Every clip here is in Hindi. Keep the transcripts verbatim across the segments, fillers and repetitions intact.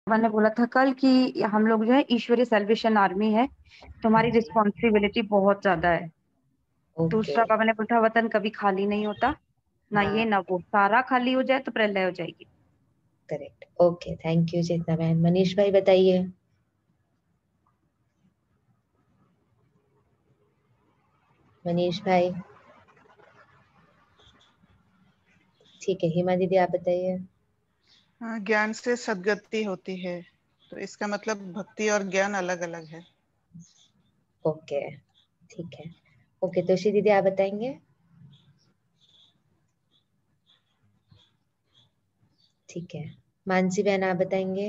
मैंने बोला था कल कि हम लोग जो है ईश्वरीय सेलिब्रेशन आर्मी है, तो हाँ हमारी जी। रिस्पॉन्सिबिलिटी बहुत ज्यादा है। ओके। दूसरा बाबा ने बोला था वतन कभी खाली नहीं होता, ना ये हाँ, ना वो, सारा खाली हो जाए तो प्रलय हो जाएगी। Correct. Okay, thank you Chetna बहन। मनीष भाई बताइए। मनीष भाई। ठीक है, हिमा दीदी आप बताइए। हाँ, ज्ञान से सद्गति होती है, तो इसका मतलब भक्ति और ज्ञान अलग अलग है। ओके, ठीक है। ओके, तुलसी दीदी आप बताएंगे। ठीक है, मानसी बहन आप बताएंगे।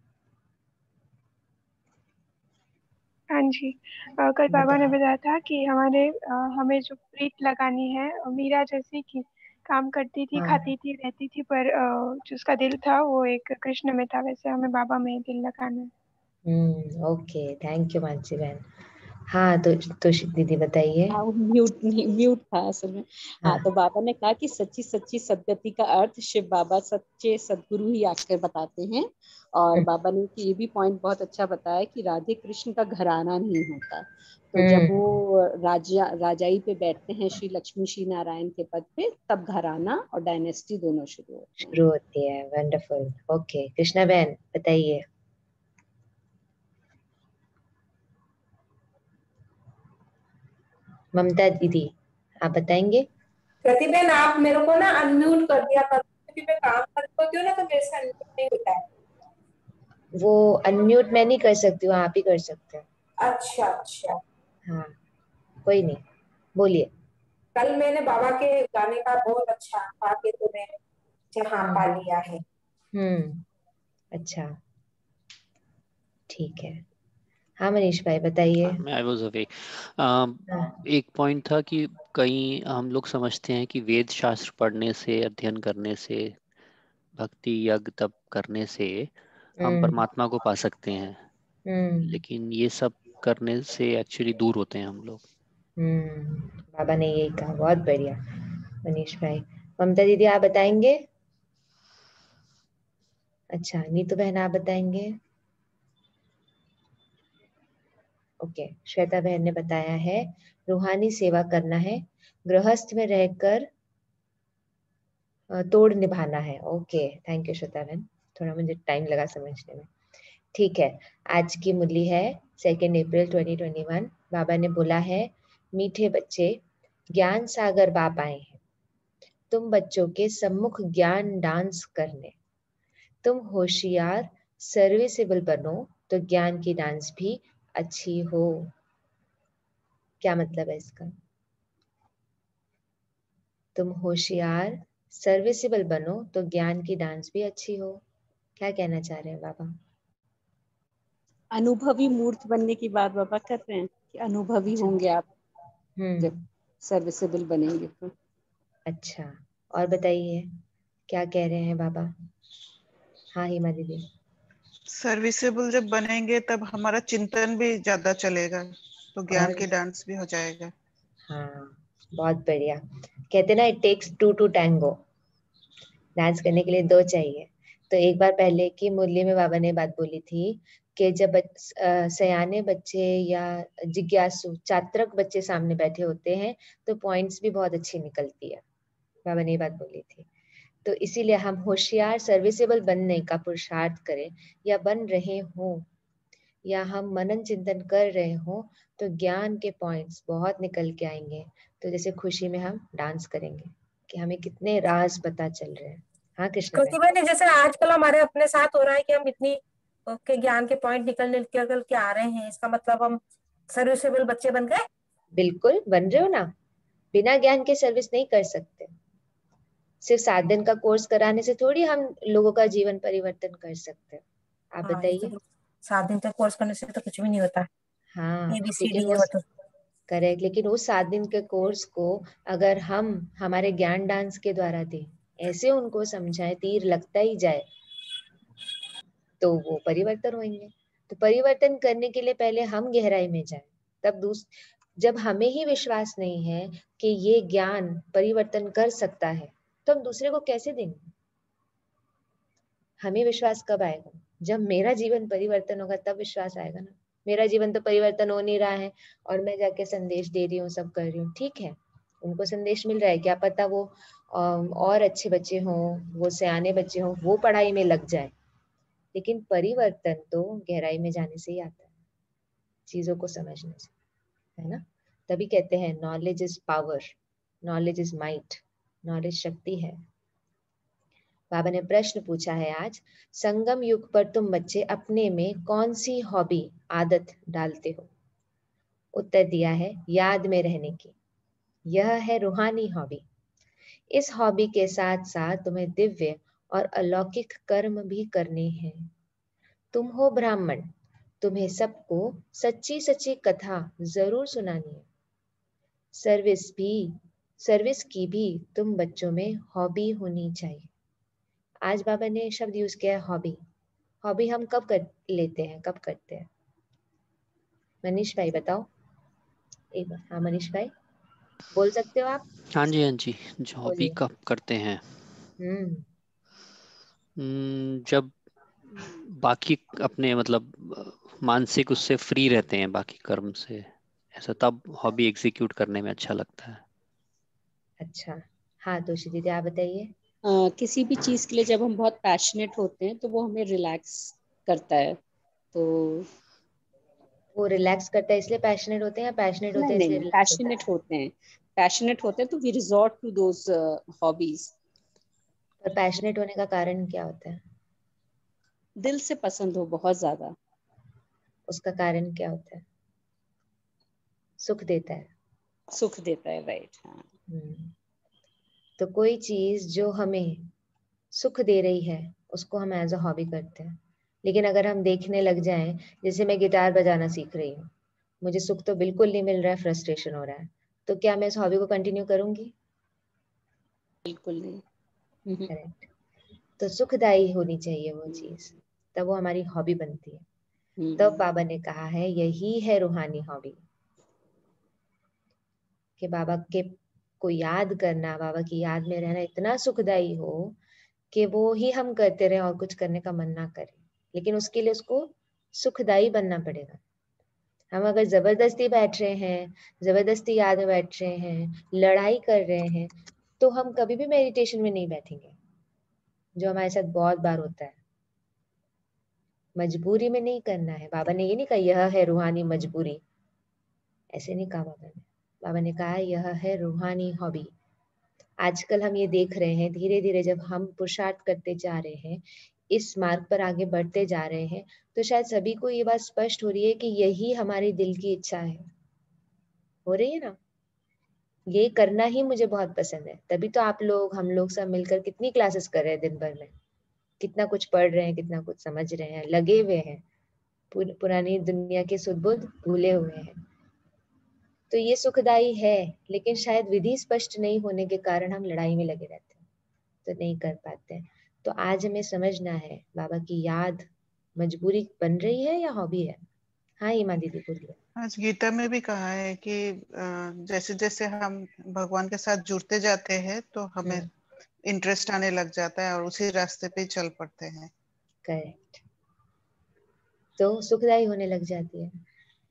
हाँ जी। अ, कल बाबा ने बताइए। बताया था कि हमारे अ, हमें जो प्रीत लगानी है, अ, मीरा जैसी कि काम करती थी, हाँ। खाती थी, रहती थी, पर अ, जो उसका दिल था वो एक कृष्ण में था, वैसे हमें बाबा में ही दिल लगाना है। Hmm, okay, thank you Mansi बहन। हाँ, तो तुलसी दीदी बताइए। हाँ, वो म्यूट नहीं, म्यूट था असल में। हाँ, हाँ। तो बाबा ने कहा कि सच्ची सच्ची सदगति का अर्थ शिव बाबा सच्चे सदगुरु ही आकर बताते हैं। और हम्म। बाबा ने कि ये भी पॉइंट बहुत अच्छा बताया कि राधे कृष्ण का घराना नहीं होता। तो जब हम्म, वो राजा राजाई पे बैठते हैं श्री लक्ष्मी श्री नारायण के पद पे, तब घराना और डायनेस्टी दोनों शुरू होते हैं। शुरू होती है। वंडरफुल। ओके, कृष्णा बहन बताइए। ममता दीदी आप बताएंगे। प्रतिबेन आप मेरे को ना अनम्यूट कर दिया कर, क्योंकि मैं काम कर रही होती हूँ ना, तो मेरे से अनम्यूट नहीं होता है। वो अनम्यूट मैं नहीं कर सकती हूँ, आप ही कर सकते हैं। अच्छा अच्छा। हाँ, कोई नहीं, बोलिए। कल मैंने बाबा के गाने का बहुत अच्छा आके तूने जहाँ पा हम्म। लिया है। हम्म, अच्छा, ठीक है। हाँ मनीष भाई बताइए। I was away. हाँ। एक पॉइंट था कि कई हम लोग समझते हैं कि वेद शास्त्र पढ़ने से, अध्ययन करने से, भक्ति यज्ञ तप करने से हम हम्म। परमात्मा को पा सकते हैं, हम्म। लेकिन ये सब करने से एक्चुअली दूर होते हैं हम लोग। हम्म, बाबा ने यही कहा, बहुत बढ़िया मनीष भाई। ममता दीदी आप बताएंगे। अच्छा, नीतू बहन आप बताएंगे। ओके, श्वेता बहन ने बताया है रूहानी सेवा करना है, गृहस्थ में रहकर अ, तोड़ निभाना है। ओके, थैंक यू श्वेता बहन, थोड़ा मुझे टाइम लगा समझने में। ठीक है, आज की मुरली है second April twenty twenty one. बाबा ने बोला है, मीठे बच्चे ज्ञान सागर बाप आए हैं, तुम बच्चों के सम्मुख ज्ञान डांस करने। तुम होशियार सर्विसेबल बनो तो ज्ञान की डांस भी अच्छी हो। क्या मतलब है इसका? तुम होशियार सर्विसेबल बनो तो ज्ञान की डांस भी अच्छी हो। क्या कहना चाह रहे हैं बाबा? अनुभवी मूर्त बनने की बात बाबा कर रहे हैं कि अनुभवी अच्छा। होंगे आप जब हम्म। सर्विसेबल बनेंगे तो। अच्छा, और बताइए क्या कह रहे हैं बाबा? हाँ हिमा दीदी। सर्विसेबल जब बनेंगे तब हमारा चिंतन भी ज्यादा चलेगा, तो ज्ञान और की डांस भी हो जाएगा। हाँ, बहुत बढ़िया। कहते ना, it takes two to tango, dance करने के लिए दो चाहिए। तो एक बार पहले की मुरली में बाबा ने बात बोली थी कि जब बच, अ, सयाने बच्चे या जिज्ञासु चात्रक बच्चे सामने बैठे होते हैं तो पॉइंट्स भी बहुत अच्छी निकलती है। बाबा ने ये बात बोली थी। तो इसीलिए हम होशियार सर्विसेबल बनने का पुरुषार्थ करें, या बन रहे हों, या हम मनन चिंतन कर रहे हों, तो ज्ञान के पॉइंट्स बहुत निकल के आएंगे। तो जैसे खुशी में हम डांस करेंगे कि हमें कितने राज पता चल रहे हैं। हाँ कृष्णा बहन। क्योंकि मैंने जैसे आजकल हमारे अपने साथ हो रहा है कि हम इतनी के ज्ञान के पॉइंट निकल निकल के आ रहे हैं, इसका मतलब हम सर्विसेबल बच्चे बन गए। बिल्कुल बन रहे हो ना, बिना ज्ञान के सर्विस नहीं कर सकते। सिर्फ सात दिन का कोर्स कराने से थोड़ी हम लोगों का जीवन परिवर्तन कर सकते हैं। आप हाँ, ये बताइए। तो सात दिन तक कोर्स करने से तो कुछ भी नहीं होता। हाँ, लेकिन एबीसीडी है वो उस तो। करेक्ट, लेकिन उस सात दिन के कोर्स को अगर हम हमारे ज्ञान डांस के द्वारा दें, ऐसे उनको समझाएं, तीर लगता ही जाए, तो वो परिवर्तन होंगे। तो परिवर्तन करने के लिए पहले हम गहराई में जाएं, तब दूस जब हमें ही विश्वास नहीं है कि ये ज्ञान परिवर्तन कर सकता है, तो हम दूसरे को कैसे देंगे? हमें विश्वास कब आएगा? जब मेरा जीवन परिवर्तन होगा तब विश्वास आएगा ना। मेरा जीवन तो परिवर्तन हो नहीं रहा है और मैं जाके संदेश दे रही हूँ, सब कर रही हूँ, ठीक है, उनको संदेश मिल रहा है, क्या पता वो और अच्छे बच्चे हों, वो सयाने बच्चे हों, वो पढ़ाई में लग जाए, लेकिन परिवर्तन तो गहराई में जाने से ही आता है, चीजों को समझने से, है ना। तभी कहते हैं knowledge is power, knowledge is might, knowledge शक्ति है। बाबा ने प्रश्न पूछा है आज, संगम युग पर तुम बच्चे अपने में कौन सी हॉबी, आदत डालते हो? उत्तर दिया है याद में रहने की। यह है रूहानी हॉबी। इस हॉबी के साथ साथ तुम्हें दिव्य और अलौकिक कर्म भी करने हैं। तुम हो ब्राह्मण, तुम्हें सबको सच्ची सच्ची कथा जरूर सुनानी है। सर्विस भी सर्विस की भी तुम बच्चों में हॉबी होनी चाहिए। आज बाबा ने शब्द यूज किया है हॉबी। हॉबी हम कब कर लेते हैं, कब करते हैं? मनीष भाई बताओ एक बार। हाँ मनीष भाई बोल सकते हो आप? हाँ जी हाँ जी, हॉबी बोलिए। कब करते हैं? हम्म हम्म, जब बाकी अपने मतलब मानसिक उससे फ्री रहते हैं, बाकी कर्म से, ऐसा, तब हॉबी एग्जीक्यूट करने में अच्छा लगता है। अच्छा, हाँ तो दीदी आप बताइए। अ, किसी भी चीज के लिए जब हम बहुत पैशनेट होते हैं तो वो हमें रिलैक्स करता है। तो वो रिलैक्स करता है इसलिए पैशनेट होते हैं या पैशनेट होते नहीं हैं इसलिए नहीं, रिलैक्स होता पैशनेट होते हैं, पैशनेट होते हैं तो we resort to those hobbies. है? पर पैशनेट होने का कारण क्या होता है? दिल से पसंद हो बहुत ज्यादा। उसका कारण क्या होता है? सुख देता है। सुख देता है, राइट। हाँ, हम्म। तो कोई चीज जो हमें सुख दे रही है उसको हम एज अ हॉबी करते हैं, लेकिन अगर हम देखने लग जाएं, जैसे मैं गिटार बजाना सीख रही हूँ, मुझे सुख तो बिल्कुल नहीं मिल रहा है, फ्रस्ट्रेशन हो रहा है, तो क्या मैं इस हॉबी को कंटिन्यू करूंगी? बिल्कुल नहीं। Hmm, correct. तो सुखदायी होनी चाहिए वो चीज, तब वो हमारी हॉबी बनती है। तब हम्म, बाबा ने कहा है यही है रूहानी हॉबी, कि बाबा के को याद करना, बाबा की याद में रहना इतना सुखदायी हो कि वो ही हम करते रहे और कुछ करने का मन ना करे, लेकिन उसके लिए उसको सुखदायी बनना पड़ेगा। हम अगर जबरदस्ती बैठ रहे हैं, जबरदस्ती याद में बैठ रहे हैं, लड़ाई कर रहे हैं, तो हम कभी भी मेडिटेशन में नहीं बैठेंगे, जो हमारे साथ बहुत बार होता है। मजबूरी में नहीं करना है। बाबा ने ये नहीं कहा यह है रूहानी मजबूरी, ऐसे नहीं कहा बाबा ने। बाबा ने कहा यह है रूहानी हॉबी। आजकल हम ये देख रहे हैं, धीरे धीरे जब हम पुरुषार्थ करते जा रहे हैं, इस मार्ग पर आगे बढ़ते जा रहे हैं, तो शायद सभी को ये बात स्पष्ट हो रही है कि यही हमारी दिल की इच्छा है। हो रही है ना? ये करना ही मुझे बहुत पसंद है। तभी तो आप लोग, हम लोग सब मिलकर कितनी क्लासेस कर रहे हैं दिन भर में, कितना कुछ पढ़ रहे हैं, कितना कुछ समझ रहे हैं, लगे हुए हैं, पुर, पुरानी दुनिया के सुध बुध भूले हुए हैं। तो ये सुखदाई है, लेकिन शायद विधि स्पष्ट नहीं होने के कारण हम लड़ाई में लगे रहते हैं, तो नहीं कर पाते हैं। तो आज हमें समझना है बाबा की याद मजबूरी बन रही है या हॉबी है? हाँ ईमा दीदी बोलिए। आज गीता में भी कहा है कि जैसे जैसे हम भगवान के साथ जुड़ते जाते हैं तो हमें इंटरेस्ट आने लग जाता है और उसी रास्ते पे चल पड़ते हैं। करेक्ट। तो सुखदाई होने लग जाती है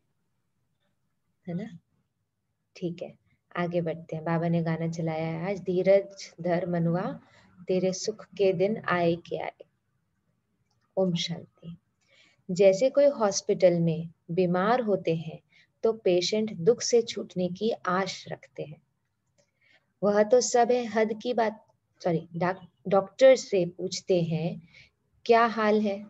है ना? ठीक है, आगे बढ़ते हैं। बाबा ने गाना चलाया है आज, धीरज धर मनुआ तेरे सुख के दिन आए के आए। ओम शांति। जैसे कोई हॉस्पिटल में बीमार होते हैं तो पेशेंट दुख से छूटने की आश रखते हैं। वह तो सब है हद की बात, सॉरी, डॉक्टर से पूछते हैं क्या हाल है,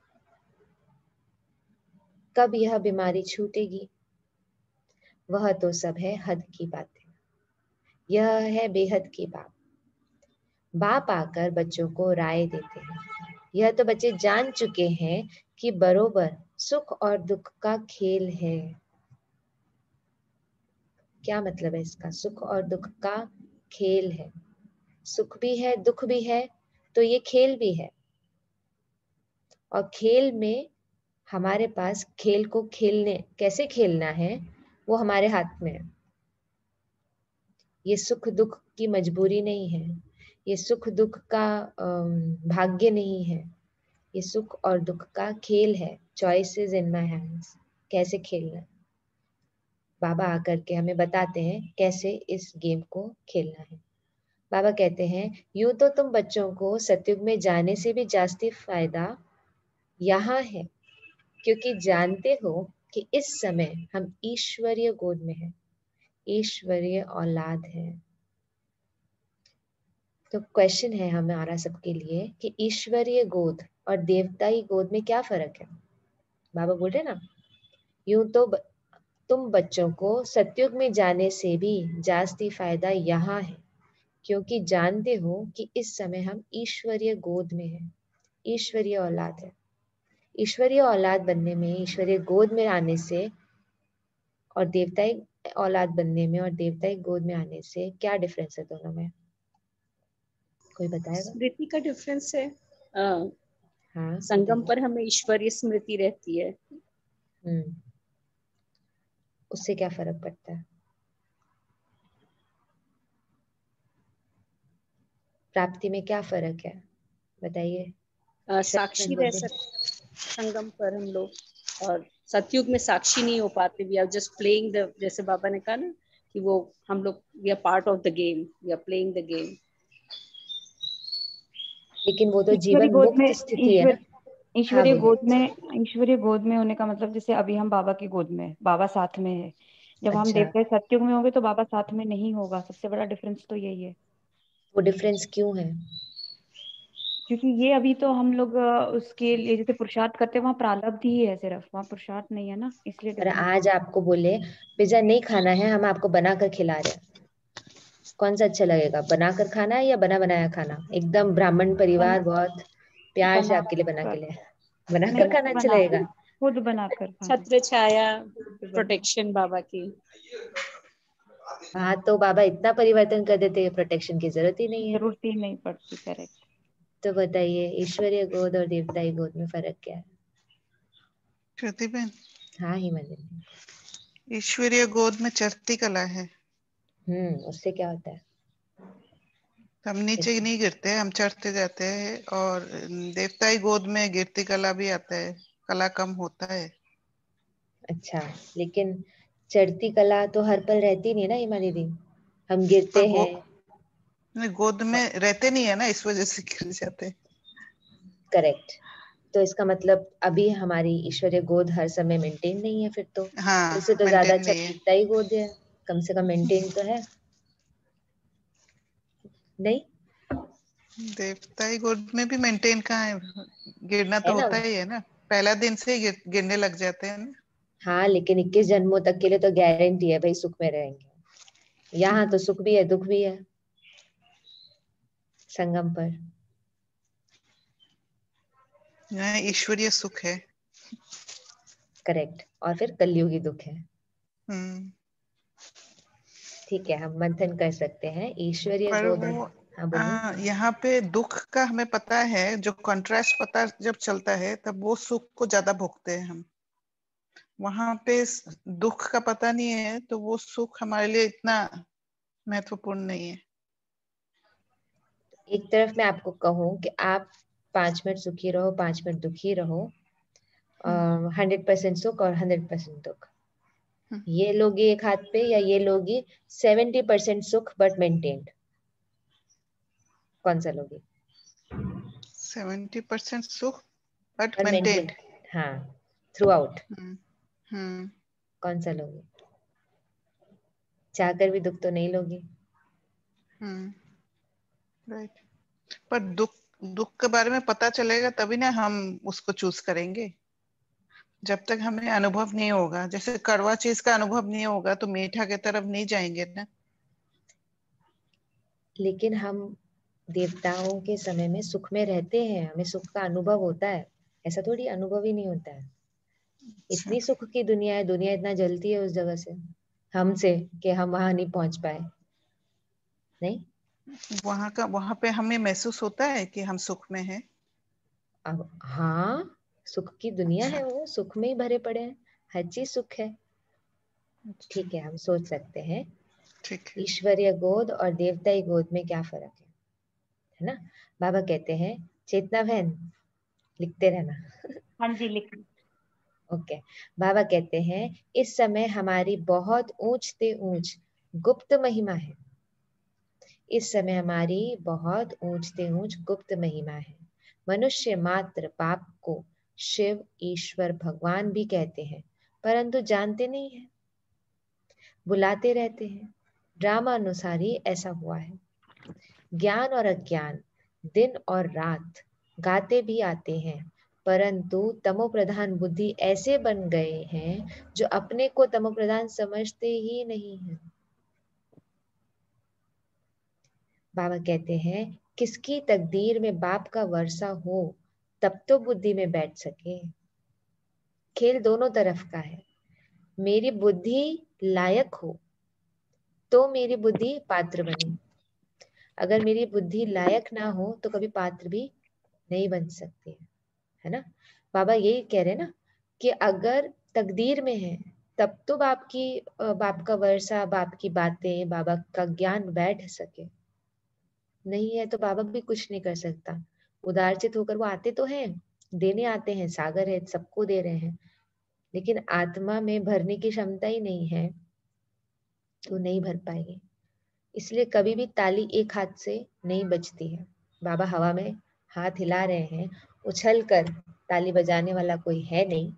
कब यह बीमारी छूटेगी। वह तो सब है हद की बातें, यह है बेहद की बात। बाप आकर बच्चों को राय देते हैं। यह तो बच्चे जान चुके हैं कि बरोबर सुख और दुख का खेल है। क्या मतलब है इसका? सुख और दुख का खेल है। सुख भी है, दुख भी है, तो ये खेल भी है। और खेल में हमारे पास खेल को खेलने, कैसे खेलना है, वो हमारे हाथ में है। ये सुख दुख की मजबूरी नहीं है, ये सुख दुख का भाग्य नहीं है, ये सुख और दुख का खेल है, choice is in my hands. कैसे खेलना है, बाबा आकर के हमें बताते हैं कैसे इस गेम को खेलना है। बाबा कहते हैं, यूं तो तुम बच्चों को सतयुग में जाने से भी जास्ती फायदा यहाँ है, क्योंकि जानते हो कि इस समय हम ईश्वरीय गोद में हैं, ईश्वरीय औलाद है। तो क्वेश्चन है हमारा सबके लिए कि ईश्वरीय गोद और देवताई गोद में क्या फर्क है। बाबा बोल रहे ना, यूं तो ब, तुम बच्चों को सतयुग में जाने से भी जास्ती फायदा यहाँ है, क्योंकि जानते हो कि इस समय हम ईश्वरीय गोद में हैं, ईश्वरीय औलाद है। ईश्वरीय औलाद बनने में, ईश्वरीय गोद में आने से और देवताई औलाद बनने में और देवताई गोद में आने से क्या डिफरेंस है दोनों में? कोई बताएगा? स्मृति का डिफरेंस है। आ, हाँ, संगम पर हमें ईश्वरीय स्मृति रहती है। हम्म, उससे क्या फर्क पड़ता है? प्राप्ति में क्या फर्क है बताइए? साक्षी रह सकते संगम पर हम लोग, और सतयुग में साक्षी नहीं हो पाते। We are just playing the, जैसे बाबा ने कहा ना कि वो हम लोग we are part of the game, we are playing the game. लेकिन वो तो ईश्वरीय जीवन गोद मुक्त में, स्थिति है ईश्वर ना। हाँ ईश्वरीय बोलिए। गोद में, ईश्वरीय गोद में होने का मतलब जैसे अभी हम बाबा की गोद में, बाबा साथ में है। जब हम अच्छा, देवता सतयुग में होंगे तो बाबा साथ में नहीं होगा। सबसे बड़ा डिफरेंस तो यही है। वो डिफरेंस क्यों है? क्योंकि ये अभी तो हम लोग अ, उसके लिए जैसे पुरुषार्थ करते हैं, वहाँ प्रारब्ध ही है सिर्फ, वहाँ पुरुषार्थ नहीं है ना, इसलिए और डिफरेंस। आज आपको बोले पिज्जा नहीं खाना है, हम आपको बनाकर खिला रहे हैं, कौन सा अच्छा लगेगा? बनाकर खाना है या बना बनाया खाना? एकदम ब्राह्मण बन, परिवार बहुत प्यार से बना आपके लिए बना के कर, ले, बनाकर नहीं खाना अच्छा बना, लगेगा? खुद बनाकर खाना। छत्र छाया प्रोटेक्शन बाबा की। हाँ, तो बाबा इतना परिवर्तन कर देते हैं, प्रोटेक्शन की जरूरत ही नहीं है। जरूरत ही नहीं पड़ती, करेक्ट। तो बताइए, ईश्वरीय गोद और देवताई गोद में फर्क क्या है? कृति बहन, हाँ ही मंदिर, ईश्वरीय गोद में चढ़ती कला है। हम्म, उससे क्या होता है? हम नीचे नहीं गिरते, हम चढ़ते जाते हैं। और देवताई गोद में गिरती कला भी आता है, कला कम होता है। अच्छा, लेकिन चढ़ती कला तो हर पल रहती नहीं है ना ईमा दीदी, हम गिरते पर गो, हैं। नहीं, गोद में रहते नहीं है ना, इस वजह से गिर जाते हैं। करेक्ट। तो इसका मतलब अभी हमारी ईश्वरीय गोद हर समय मेंटेन नहीं है फिर तो। हाँ, इससे तो ज्यादा मेंटेन अच्छा नहीं है। देवताई गोद है, कम से कम मेंटेन तो है नहीं? देवताई गोद में भी मेंटेन कहाँ है, गिरना तो है ना? होता ही है ना, पहला दिन से ही गिर, गिरने लग जाते हैं ना। हाँ, लेकिन इक्कीस जन्मों तक के लिए तो गारंटी है भाई, सुख में रहेंगे। यहाँ तो सुख भी है दुख भी है संगम पर। यहाँ ईश्वरीय सुख है। करेक्ट। और फिर कलयुगी दुख है। हम्म। ठीक है, हम मंथन कर सकते हैं ईश्वरीय पर गोद। वो हाँ बोलिए। आ, यहाँ पे दुख का हमें पता है, जो कंट्रास्ट पता जब चलता है तब वो सुख को ज्यादा भोगते हैं हम। वहां पे दुख का पता नहीं है तो वो सुख हमारे लिए इतना महत्वपूर्ण नहीं है। एक तरफ मैं आपको कहूँ कि आप पांच मिनट सुखी रहो, पांच मिनट दुखी रहो, हंड्रेड परसेंट सुख और हंड्रेड परसेंट दुख, ये लोगी एक हाथ पे या ये लोगी सेवेंटी परसेंट सुख बट मेंटेन्ड, कौन सा लोगी? सेवेंटी परसेंट सुख बट और मेंटेन, मेंटेन्ड। हाँ, थ्रू आउट, हम्म हम्म कौन सा लोगी? चाहकर भी दुख तो नहीं लोगी। Hmm right. पर दुख दुख के बारे में पता चलेगा तभी ना हम उसको चूज करेंगे। जब तक हमें अनुभव नहीं होगा, जैसे कड़वा चीज का अनुभव नहीं होगा तो मीठा की तरफ नहीं जाएंगे ना। लेकिन हम देवताओं के समय में सुख में रहते हैं, हमें सुख का अनुभव होता है, ऐसा थोड़ी अनुभव ही नहीं होता है। अच्छा, इतनी सुख की दुनिया है, दुनिया इतना जलती है उस जगह से हमसे कि हम वहां नहीं पहुंच पाए। नहीं, वहां का वहां पे हमें महसूस होता है कि हम सुख में हैं। अब हाँ, सुख की दुनिया अच्छा है, वो सुख में ही भरे पड़े हैं, हर चीज सुख है। अच्छा, ठीक है, हम सोच सकते हैं ठीक है। ईश्वरीय गोद और देवताई गोद में क्या फर्क है है ना? बाबा कहते हैं, चेतना बहन लिखते रहना। हाँ जी लिख। ओके। बाबा कहते हैं इस समय हमारी बहुत ऊंचते ऊंच गुप्त महिमा है। इस समय हमारी बहुत ऊंचते ऊंच गुप्त महिमा है। मनुष्य मात्र पाप को शिव, ईश्वर, भगवान भी कहते हैं, परंतु जानते नहीं है, बुलाते रहते हैं। ड्रामा अनुसार ही ऐसा हुआ है। ज्ञान और अज्ञान दिन और रात गाते भी आते हैं, परंतु तमोप्रधान बुद्धि ऐसे बन गए हैं जो अपने को तमोप्रधान समझते ही नहीं हैं। बाबा कहते हैं किसकी तकदीर में बाप का वर्षा हो तब तो बुद्धि में बैठ सके। खेल दोनों तरफ का है। मेरी बुद्धि लायक हो तो मेरी बुद्धि पात्र बने, अगर मेरी बुद्धि लायक ना हो तो कभी पात्र भी नहीं बन सकती है, है ना। बाबा यही कह रहे हैं ना कि अगर तकदीर में है तब तो बाप की बाप का वर्षा, बाप की बातें, बाबा का ज्ञान बैठ सके। नहीं है तो बाबा भी कुछ नहीं कर सकता। उदारचित होकर वो आते तो हैं, देने आते हैं, सागर है, सबको दे रहे हैं, लेकिन आत्मा में भरने की क्षमता ही नहीं है तो नहीं भर पाएगी। इसलिए कभी भी ताली एक हाथ से नहीं बजती है। बाबा हवा में हाथ हिला रहे हैं, उछल कर ताली बजाने वाला कोई है नहीं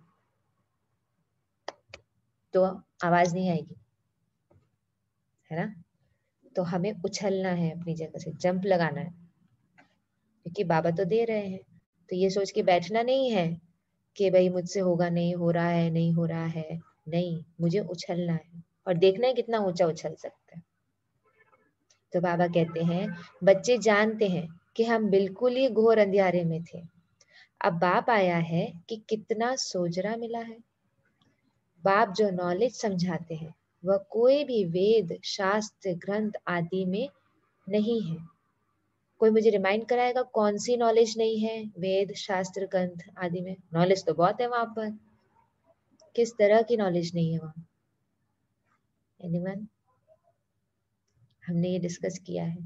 तो आवाज नहीं आएगी, है ना। तो हमें उछलना है, अपनी जगह से जंप लगाना है, क्योंकि बाबा तो दे रहे हैं। तो ये सोच के बैठना नहीं है कि भाई मुझसे होगा नहीं, हो रहा है नहीं हो रहा है, नहीं, मुझे उछलना है और देखना है कितना ऊंचा उछल सकते हैं। तो बाबा कहते हैं बच्चे जानते हैं कि हम बिल्कुल ही घोर अंधियारे में थे, अब बाप आया है कि कितना सोजरा मिला है। बाप जो नॉलेज समझाते हैं वह कोई भी वेद, शास्त्र, ग्रंथ आदि में नहीं है। कोई मुझे रिमाइंड कराएगा कौन सी नॉलेज नहीं है वेद, शास्त्र, ग्रंथ आदि में? नॉलेज तो बहुत है वहां पर, किस तरह की नॉलेज नहीं है वहां? एनीवन? हमने ये डिस्कस किया है।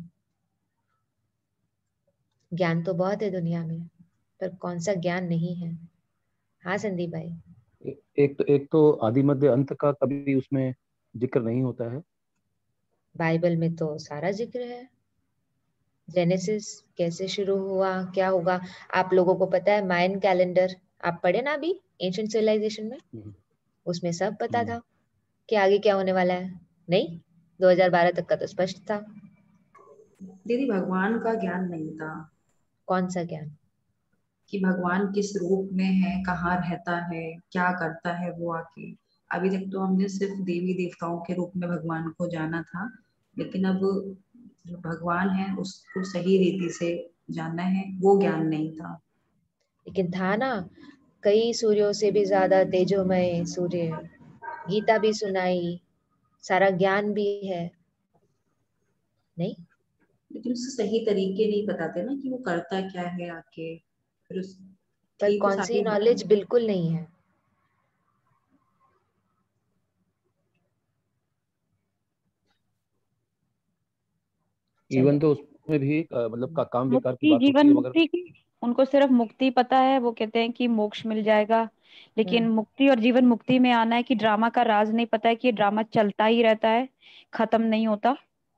ज्ञान तो बहुत है दुनिया में, पर कौन सा ज्ञान नहीं है? हाँ संदीप भाई। एक तो एक तो आदि मध्य अंत का कभी उसमें जिक्र नहीं होता है। बाइबल में तो सारा जिक्र है। जेनेसिस कैसे शुरू हुआ, क्या होगा। आप लोगों को पता है मायन कैलेंडर, आप पढ़े ना अभी एंशिएंट सिविलाइजेशन में, उसमें सब पता था कि आगे क्या होने वाला है। नहीं, दो हज़ार बारह तक का तो स्पष्ट था। दीदी भगवान का ज्ञान नहीं था। कौन सा ज्ञान? कि भगवान किस रूप में है, कहाँ रहता है, क्या करता है वो आके। अभी तक तो हमने सिर्फ देवी देवताओं के रूप में भगवान को जाना था, लेकिन अब जो भगवान है उसको सही रीति से जानना है, वो ज्ञान नहीं था। लेकिन था ना, कई सूर्यों से भी ज्यादा तेजोमय सूर्य, गीता भी सुनाई, सारा ज्ञान भी है। नहीं, लेकिन उससे सही तरीके नहीं बताते ना कि वो करता क्या है आके। फिर उस पर ठीक है कौन सी सारी नॉलेज बिल्कुल नहीं है? इवन तो उसमें भी अ, मतलब का काम विकार की मुक्ति, बात होती जीवन है, मगर मुक्ति की उनको सिर्फ मुक्ति पता है। वो कहते हैं कि मोक्ष मिल जाएगा, लेकिन मुक्ति और जीवन मुक्ति में आना है कि ड्रामा का राज नहीं पता है कि ये ड्रामा चलता ही रहता है, खत्म नहीं होता।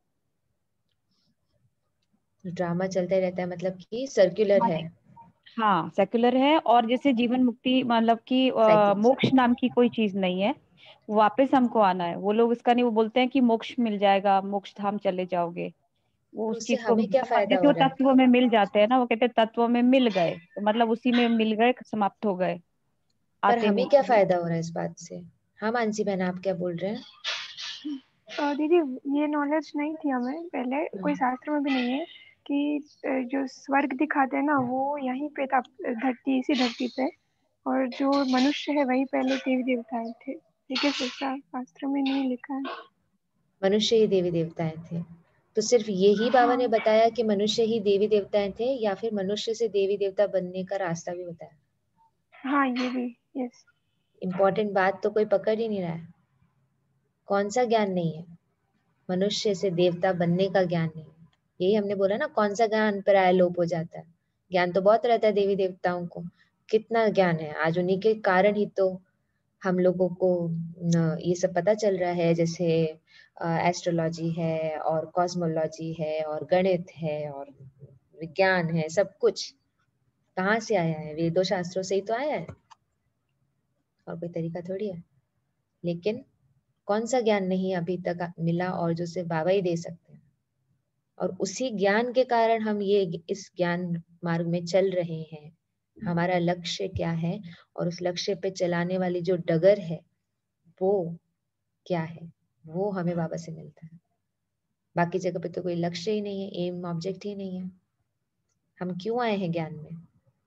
ड्रामा चलता ही रहता है मतलब कि सर्कुलर है। हाँ सेक्युलर है। और जैसे जीवन मुक्ति मतलब कि अ, साइकिल्स। मोक्ष नाम की कोई चीज नहीं है, वापस हमको आना है। वो लोग इसका नहीं, वो बोलते हैं कि मोक्ष मिल जाएगा, मोक्ष धाम चले जाओगे। वो तो उस उससे चीज को हमें क्या फायदा जैसे हो वो रहा है? तत्व में मिल जाते हैं ना, वो कहते हैं तत्व में मिल गए, तो मतलब उसी में मिल गए, समाप्त हो गए, पर आते हमें नहीं। क्या फायदा हो रहा है इस बात से? हाँ मानसी बहन, आप क्या बोल रहे हैं? अ, दीदी ये नॉलेज नहीं थी हमें पहले, कोई शास्त्र में भी नहीं है कि अ, जो स्वर्ग दिखाते हैं ना वो यहीं पे था, धरती, इसी धरती पे, और जो मनुष्य है वही पहले देवी देवताएं थे। ठीक है, शास्त्र में नहीं लिखा है। मनुष्य ही देवी देवताएं थे? तो सिर्फ यही बाबा ने बताया कि मनुष्य ही देवी देवताएं थे, या फिर मनुष्य से देवी देवता बनने का रास्ता भी बताया? हाँ ये भी, यस। इम्पोर्टेंट बात तो कोई पकड़ ही नहीं रहा है। कौन सा ज्ञान नहीं है? मनुष्य से देवता बनने का ज्ञान नहीं है। यही हमने बोला ना, कौन सा ज्ञान पराया लोप हो जाता है। ज्ञान तो बहुत रहता है देवी देवताओं को, कितना ज्ञान है। आज उन्हीं के कारण ही तो हम लोगों को न, ये सब पता चल रहा है, जैसे एस्ट्रोलॉजी है और कॉस्मोलॉजी है और गणित है और विज्ञान है। सब कुछ कहाँ से आया है? वेदों शास्त्रों से ही तो आया है, और कोई तरीका थोड़ी है। लेकिन कौन सा ज्ञान नहीं अभी तक मिला और जो सिर्फ बाबा ही दे सकते हैं। और उसी ज्ञान के कारण हम ये इस ज्ञान मार्ग में चल रहे हैं। हमारा लक्ष्य क्या है और उस लक्ष्य पे चलाने वाली जो डगर है वो क्या है, वो हमें बाबा से मिलता है। बाकी जगह पे तो कोई लक्ष्य ही नहीं है, एम ऑब्जेक्ट ही नहीं है। हम क्यों आए हैं ज्ञान में?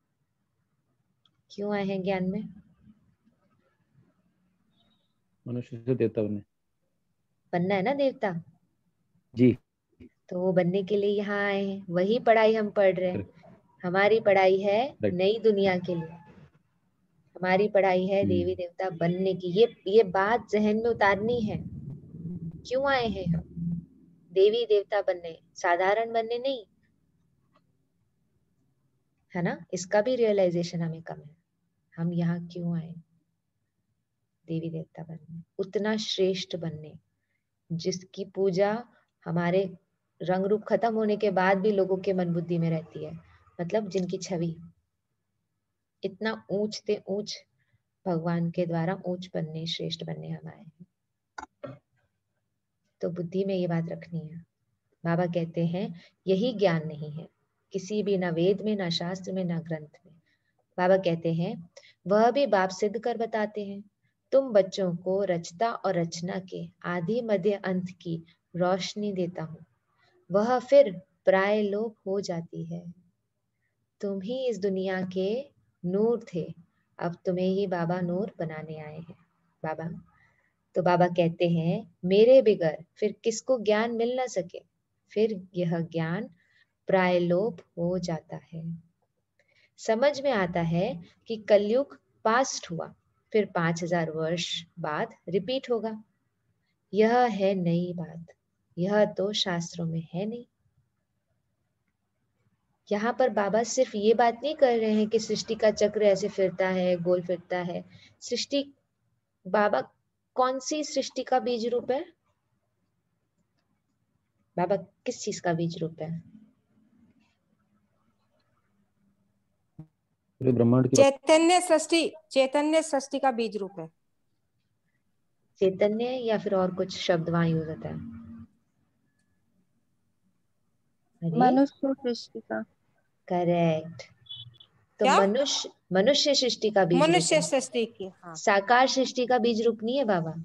क्यों आए हैं ज्ञान में? मनुष्य से देवता बने। बनना है ना देवता जी। तो वो बनने के लिए यहाँ आए हैं। वही पढ़ाई हम पढ़ रहे हैं। हमारी पढ़ाई है नई दुनिया के लिए। हमारी पढ़ाई है देवी देवता बनने की। ये ये बात जहन में उतारनी है। क्यों आए हैं हम? देवी देवता बनने, साधारण बनने नहीं, है ना? इसका भी रियलाइजेशन हमें कम है। हम यहाँ क्यों आए? देवी देवता बनने, उतना श्रेष्ठ बनने जिसकी पूजा हमारे रंग रूप खत्म होने के बाद भी लोगों के मन बुद्धि में रहती है। मतलब जिनकी छवि इतना ऊंच से ऊंच भगवान के द्वारा ऊंच बनने, श्रेष्ठ बनने हम आए हैं। तो बुद्धि में ये बात रखनी है। बाबा कहते हैं यही ज्ञान नहीं है किसी भी, ना वेद में, ना शास्त्र में, ना ग्रंथ में। बाबा कहते हैं वह भी बाप सिद्ध कर बताते हैं। तुम बच्चों को रचता और रचना के आदि मध्य अंत की रोशनी देता हूँ, वह फिर प्राय लोप हो जाती है। तुम ही इस दुनिया के नूर थे, अब तुम्हें ही बाबा नूर बनाने आए हैं। बाबा तो बाबा कहते हैं मेरे बिगर फिर किसको ज्ञान मिल ना सके, फिर यह ज्ञान प्राय लोप हो जाता है। समझ में आता है कि कलयुग पास्ट हुआ, फिर पांच हजार वर्ष बाद रिपीट होगा। यह है नई बात, यह तो शास्त्रों में है नहीं। यहाँ पर बाबा सिर्फ ये बात नहीं कर रहे हैं कि सृष्टि का चक्र ऐसे फिरता है, गोल फिरता है। सृष्टि, बाबा कौन सी सृष्टि का बीज रूप है? बाबा किस चीज का बीज रूप है? ब्रह्मांड की चैतन्य सृष्टि, चैतन्य सृष्टि का बीज रूप है। चैतन्य या फिर और कुछ शब्द वहां यूज होता है? मनुष्य सृष्टि का। करेक्ट। तो क्या? मनुष्य, मनुष्य सृष्टि का बीज रूप मनुष्य है। सृष्टि की, हाँ। साकार सृष्टि का बीज रूप नहीं है बाबा।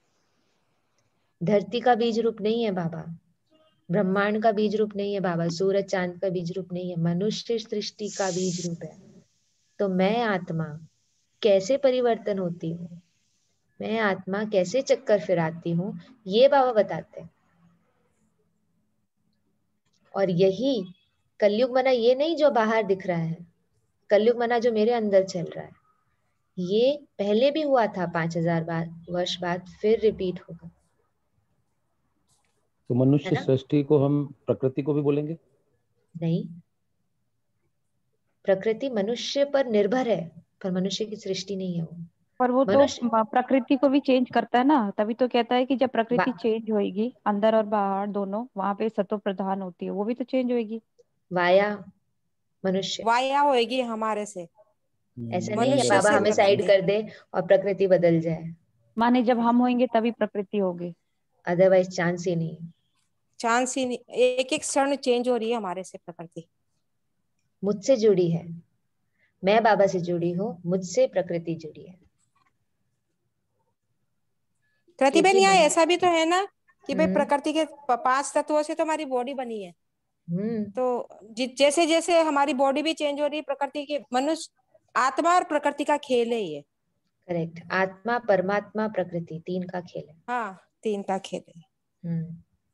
धरती का बीज रूप नहीं है बाबा। ब्रह्मांड का बीज रूप नहीं है बाबा। सूरज चांद का बीज रूप नहीं है। मनुष्य सृष्टि का बीज रूप है। तो मैं आत्मा कैसे परिवर्तन होती हूँ, मैं आत्मा कैसे चक्कर फिराती हूँ, ये बाबा बताते हैं। और यही कलयुग मना ये नहीं जो बाहर दिख रहा है, कलयुग मना जो मेरे अंदर चल रहा है। ये पहले भी हुआ था, पांच हजार वर्ष बाद फिर रिपीट होगा। तो मनुष्य सृष्टि को हम प्रकृति को भी बोलेंगे? नहीं, प्रकृति मनुष्य पर निर्भर है, पर मनुष्य की सृष्टि नहीं है वो। पर वो तो प्रकृति को भी चेंज करता है ना, तभी तो कहता है कि जब प्रकृति चेंज होएगी अंदर और बाहर दोनों, वहां पे सत्व प्रधान होती है, वो भी तो चेंज होएगी। वाया मनुष्य, वाया होएगी हमारे से। ऐसा नहीं है बाबा हमें साइड कर दे और प्रकृति बदल जाए। माने जब हम होंगे तभी प्रकृति होगी, अदरवाइज चांस ही नहीं। चांस ही नहीं। एक एक क्षण चेंज हो रही है हमारे से प्रकृति। मुझसे जुड़ी है, मैं बाबा से जुड़ी हूँ, मुझसे प्रकृति जुड़ी है। प्रतिबेन यहाँ ऐसा भी तो है ना कि भाई प्रकृति के पांच तत्वों से तो हमारी बॉडी बनी है। तो जैसे जैसे हमारी बॉडी भी चेंज हो रही है, प्रकृति की, मनुष्य आत्मा और प्रकृति का खेल है ये। करेक्ट। आत्मा, परमात्मा, प्रकृति, तीन का खेल है। हाँ, तीन का खेल है। हम्म,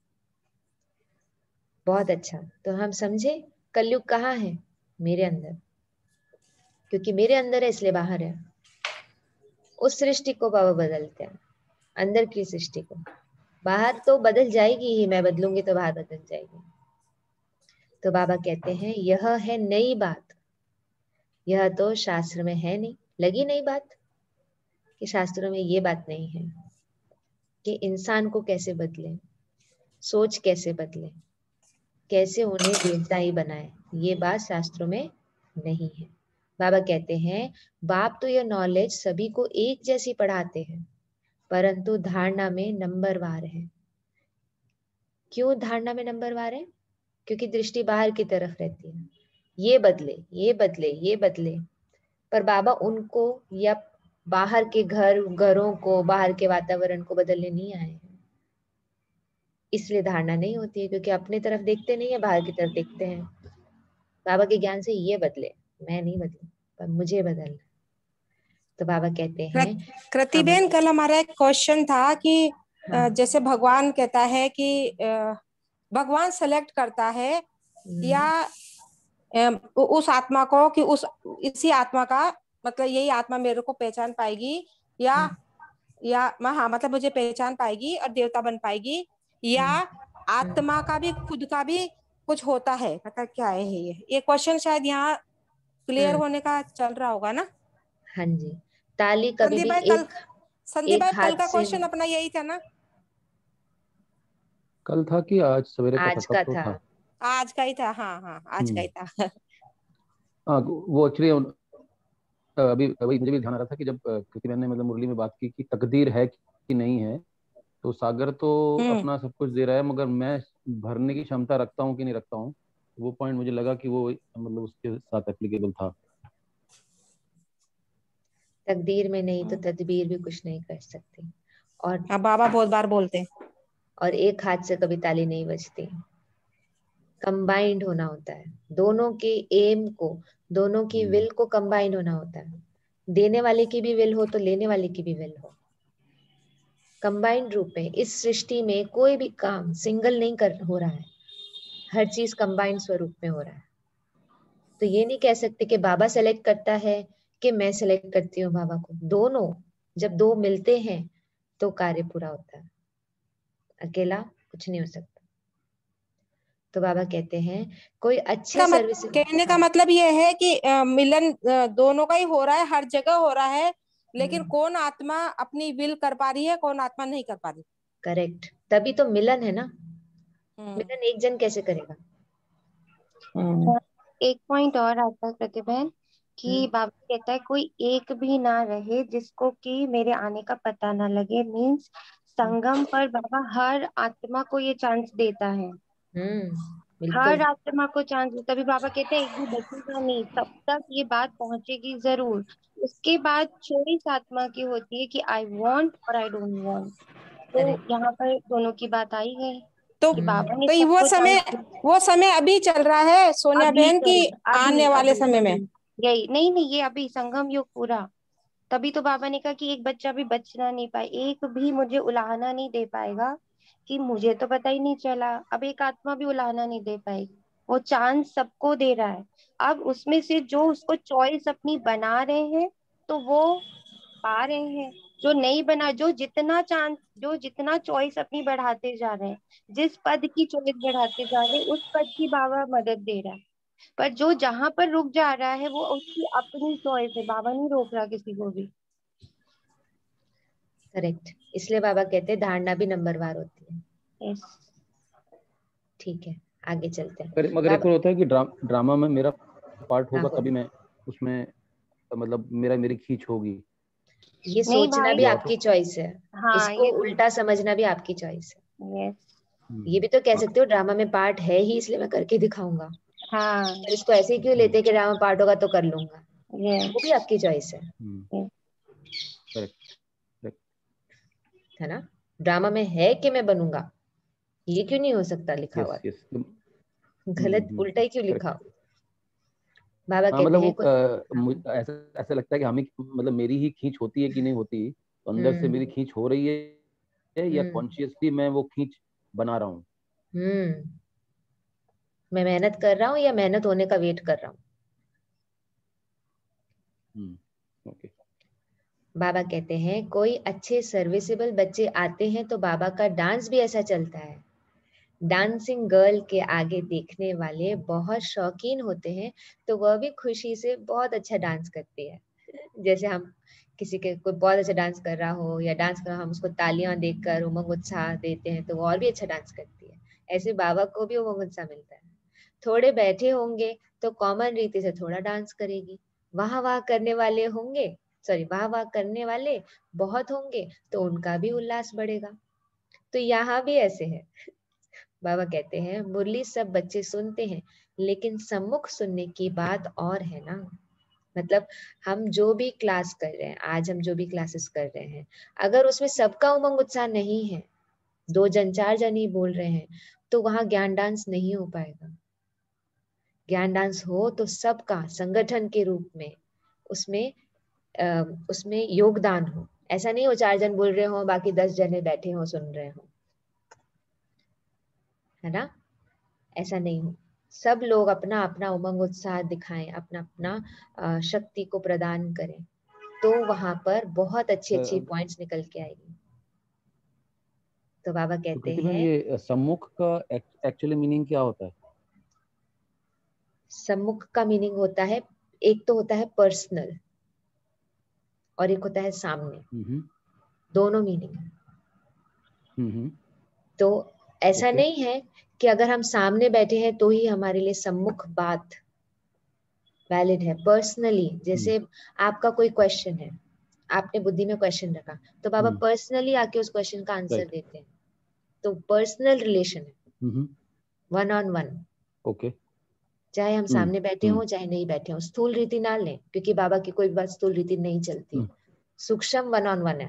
बहुत अच्छा। तो हम समझे कलयुग कहाँ है? मेरे अंदर। क्योंकि मेरे अंदर है इसलिए बाहर है। उस सृष्टि को बाबा बदलते हैं, अंदर की सृष्टि को। बाहर तो बदल जाएगी ही, मैं बदलूंगी तो बाहर बदल जाएगी। तो बाबा कहते हैं यह है नई बात, यह तो शास्त्र में है नहीं। लगी नहीं बात कि शास्त्रों में ये बात नहीं है कि इंसान को कैसे बदले, सोच कैसे बदले, कैसे उन्हें देवता ही बनाए। ये बात शास्त्रों में नहीं है। बाबा कहते हैं बाप तो यह नॉलेज सभी को एक जैसी पढ़ाते हैं, परंतु धारणा में नंबरवार है। क्यों धारणा में नंबरवार है? क्योंकि दृष्टि बाहर की तरफ रहती है, ये बदले, ये बदले, ये बदले। पर बाबा उनको या बाहर के घर घरों को, बाहर के वातावरण को बदलने नहीं आए हैं। इसलिए धारणा नहीं होती है, क्योंकि अपनी तरफ देखते नहीं है, बाहर की तरफ देखते हैं। बाबा के ज्ञान से ये बदले, मैं नहीं बदलू, पर मुझे बदलना। तो बाबा कहते हैं कृतिबेन, कल हमारा एक क्वेश्चन था कि हाँ। जैसे भगवान कहता है कि भगवान सेलेक्ट करता है या उस आत्मा को कि उस इसी आत्मा का मतलब यही आत्मा मेरे को पहचान पाएगी या या हाँ मतलब मुझे पहचान पाएगी और देवता बन पाएगी, या आत्मा का भी खुद का भी कुछ होता है, मतलब क्या है ये ये क्वेश्चन शायद यहाँ क्लियर होने का चल रहा होगा ना। हाँ जी, ताली कभी भी एक कल संदीप भाई कल का क्वेश्चन अपना यही था ना? कल था कि आज सवेरे का आज था, का तो था, था। आज का ही था। हाँ हाँ आज का ही था। हाँ वो एक्चुअली अभी अभी मुझे भी ध्यान आ रहा था कि जब कृतिबेन ने मतलब मुरली में बात की कि तकदीर है कि नहीं है, तो सागर तो अपना सब कुछ दे रहा है, मगर मैं भरने की क्षमता रखता हूँ कि नहीं रखता हूँ, वो पॉइंट मुझे लगा कि वो मतलब उसके साथ एप्लीकेबल था। तकदीर में नहीं तो तदबीर भी कुछ नहीं कर सकती। और हाँ, बाबा बहुत बार बोलते हैं। और एक हाथ से कभी ताली नहीं बजती, कंबाइंड होना होता है। दोनों के एम को, दोनों की विल को कंबाइंड होना होता है। देने वाले की भी विल हो तो लेने वाले की भी विल हो। कंबाइंड रूप में इस सृष्टि में कोई भी काम सिंगल नहीं कर हो रहा है, हर चीज कंबाइंड स्वरूप में हो रहा है। तो ये नहीं कह सकते कि बाबा सेलेक्ट करता है कि मैं सेलेक्ट करती हूँ बाबा को। दोनों जब दो मिलते हैं तो कार्य पूरा होता है, अकेला कुछ नहीं हो सकता। तो बाबा कहते हैं कोई अच्छे सर्विस, कहने का मतलब ये है कि मिलन दोनों का ही हो रहा है, हर जगह हो रहा है, लेकिन कौन आत्मा अपनी विल कर पा रही है, कौन आत्मा नहीं कर पा रही। करेक्ट, तभी तो मिलन है ना। मिलन एक जन कैसे करेगा? एक पॉइंट और आता है प्रतिबेन कि बाबा कहता है कोई एक भी ना रहे जिसको कि मेरे आने का पता ना लगे। मीन्स संगम पर बाबा हर आत्मा को ये चांस देता है, हर आत्मा को चांस। तभी बाबा कहते हैं एक भी बचेगा नहीं, तब तक ये बात पहुंचेगी जरूर। उसके बाद चौबीस आत्मा की होती है कि आई वांट और आई डोंट वांट। तो यहाँ पर दोनों की बात आई है तो, कि बाबा ने तो वो समय वो समय अभी चल रहा है सोनिया बहन की आने वाले समय में। यही नहीं नहीं ये अभी संगम युग पूरा। तभी तो बाबा ने कहा कि एक बच्चा भी बचना नहीं पाए, एक भी मुझे उलाहना नहीं दे पाएगा कि मुझे तो पता ही नहीं चला। अब एक आत्मा भी उलाहना नहीं दे पाएगी। वो चांस सबको दे रहा है। अब उसमें से जो उसको चॉइस अपनी बना रहे हैं तो वो पा रहे हैं, जो नहीं बना, जो जितना चांस, जो जितना चॉइस अपनी बढ़ाते जा रहे हैं, जिस पद की चॉइस बढ़ाते जा रहे हैं उस पद की बाबा मदद दे रहा है। पर जो जहां पर रुक जा रहा है वो उसकी अपनी चॉइस है, बाबा नहीं रोक रहा किसी को भी। करेक्ट, इसलिए बाबा कहते हैं धारणा भी नंबरवार होती है। yes. ठीक है, आगे चलते हैं। मगर, मगर एक और होता है कि ड्रा, ड्रामा में मेरा पार्ट होगा, कभी मैं उसमें मतलब मेरा मेरी खींच होगी। ये सोचना भी आपकी चॉइस है। हाँ, इसको उल्टा समझना भी आपकी चॉइस है। yes. ये भी तो कह सकते हो ड्रामा में पार्ट है ही इसलिए मैं करके दिखाऊंगा। हाँ, पर इसको ऐसे ही क्यों लेते कि ड्रामा पार्ट होगा तो कर लूंगा। yes. वो भी आपकी चॉइस है, है ना। ड्रामा में है कि मैं बनूंगा, ये क्यों नहीं हो सकता लिखा हुआ? yes, yes. गलत उल्टा ही क्यों लिखा? बाबा हाँ, कहते मतलब हैं ऐसा ऐसा लगता है कि हमें मतलब मेरी ही खींच होती है कि नहीं होती, तो अंदर से मेरी खींच हो रही है या कॉन्शियसली मैं वो खींच बना रहा हूँ। हम्म मैं मेहनत कर रहा हूँ या मेहनत होने का वेट कर रहा हूँ। हम्म ओके। बाबा कहते हैं कोई अच्छे सर्विसेबल बच्चे आते हैं तो बाबा का डांस भी ऐसा चलता है डांसिंग गर्ल के आगे देखने वाले बहुत शौकीन होते हैं, तो वह भी खुशी से बहुत अच्छा डांस करती है। जैसे हम किसी के कोई बहुत अच्छा डांस कर रहा हो या डांस कर रहा हो, हम उसको तालियां देकर उमंग उत्साह देते हैं तो वो और भी अच्छा डांस करती है। ऐसे बाबा को भी उमंग उत्साह मिलता है। थोड़े बैठे होंगे तो कॉमन रीति से थोड़ा डांस करेगी। वाह वाह करने वाले होंगे सॉरी वाह वाह करने वाले बहुत होंगे तो उनका भी उल्लास बढ़ेगा। तो यहाँ भी ऐसे है। बाबा कहते हैं मुरली सब बच्चे सुनते हैं, लेकिन सम्मुख सुनने की बात और है ना। मतलब हम जो भी क्लास कर रहे हैं, आज हम जो भी क्लासेस कर रहे हैं, अगर उसमें सबका उमंग उत्साह नहीं है, दो जन चार जन ही बोल रहे हैं, तो वहां ज्ञान डांस नहीं हो पाएगा। ज्ञान डांस हो तो सबका संगठन के रूप में उसमें आ, उसमें योगदान हो। ऐसा नहीं हो चार जन बोल रहे हो बाकी दस जने बैठे हो सुन रहे हो, है ना। ऐसा नहीं हो, सब लोग अपना अपना उमंग उत्साह दिखाएं, अपना अपना शक्ति को प्रदान करें, तो वहां पर बहुत अच्छी अच्छी पॉइंट्स निकल के आएगी। तो बाबा कहते तो हैं ये सम्मुख का एक्चुअली मीनिंग क्या होता है? सम्मुख का मीनिंग होता है, एक तो होता है पर्सनल और एक होता है सामने, दोनों मीनिंग है। तो ऐसा okay. नहीं है कि अगर हम सामने बैठे हैं तो ही हमारे लिए सम्मुख बात वैलिड है। पर्सनली जैसे आपका कोई क्वेश्चन है, आपने बुद्धि में क्वेश्चन रखा, तो बाबा पर्सनली आके उस क्वेश्चन का आंसर देते हैं। तो पर्सनल रिलेशन है, वन ऑन वन। ओके, चाहे हम सामने बैठे हों चाहे नहीं बैठे हों। स्थूल रीति ना लें, क्योंकि बाबा की कोई बात स्थूल रीति नहीं चलती। सूक्ष्म वन ऑन वन है,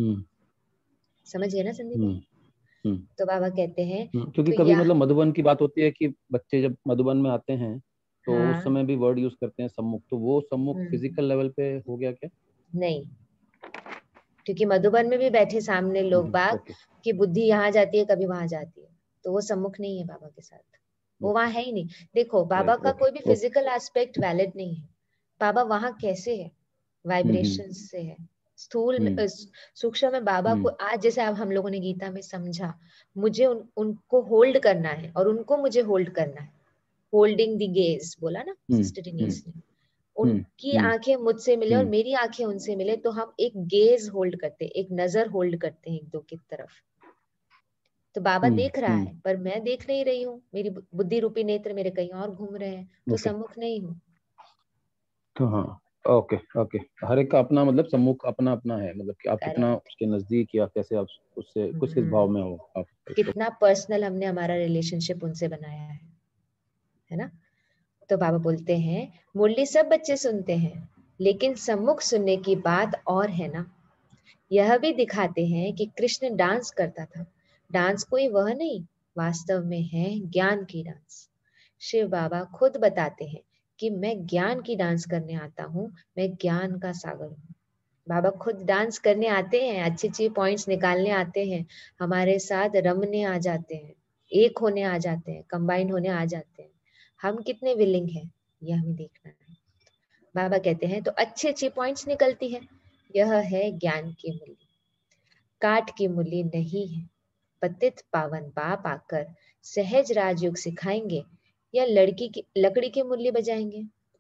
समझिए ना संदीप जी। तो बाबा कहते हैं क्योंकि तो कभी मतलब मधुबन की बात होती है कि बच्चे जब मधुबन में आते हैं तो हाँ, उस समय भी वर्ड यूज करते हैं सम्मुख, तो वो सम्मुख फिजिकल लेवल पे हो गया क्या? नहीं, क्योंकि मधुबन में भी बैठे सामने लोग बाग की बुद्धि यहाँ जाती है कभी वहां जाती है, तो वो सम्मुख नहीं है बाबा के साथ, वो वहां है ही नहीं। देखो बाबा का कोई भी फिजिकल एस्पेक्ट वैलिड नहीं है। बाबा वहां कैसे है? वाइब्रेशन से है। स्थूल में सूक्ष्म में बाबा को आज जैसे अब हम लोगों ने गीता में समझा, मुझे उन, उनको होल्ड करना है और उनको मुझे होल्ड करना है। होल्डिंग द गेज बोला ना सिस्टर डिनीस ने। उनकी आंखें मुझसे मिले और मेरी आंखें उनसे मिले तो हम एक गेज होल्ड करते, एक नजर होल्ड करते हैं एक दो की तरफ। तो बाबा देख रहा है पर मैं देख नहीं रही हूँ, मेरी बुद्धि रूपी नेत्र मेरे कहीं और घूम रहे हैं, तो सम्मुख नहीं हूँ। तो हाँ, ओके ओके, हर एक का अपना मतलब सम्मुख अपना अपना है, मतलब कि आप कितना उसके नजदीक या कैसे आप उससे कुछ किस भाव में हो, आप कितना पर्सनल हमने हमारा रिलेशनशिप उनसे बनाया है, है ना। तो बाबा बोलते हैं मुरली सब बच्चे सुनते हैं, लेकिन सम्मुख सुनने की बात और है ना। यह भी दिखाते हैं कि कृष्ण डांस करता था। डांस कोई वह नहीं, वास्तव में है ज्ञान की डांस। शिव बाबा खुद बताते हैं कि मैं ज्ञान की डांस करने आता हूँ, मैं ज्ञान का सागर हूँ। बाबा खुद डांस करने आते हैं, अच्छी अच्छी पॉइंट्स निकालने आते हैं, हमारे साथ रमने आ जाते हैं, एक होने आ जाते हैं, कंबाइन होने आ जाते हैं। हम कितने विलिंग हैं यह हमें देखना है। बाबा कहते हैं तो अच्छी अच्छी पॉइंट्स निकलती है। यह है ज्ञान की मूल्य, काट की मूल्य नहीं है। पतित पावन बाप आकर सहज राजयोग सिखाएंगे या लड़की की लकड़ी के मूल्य बजाएंगे।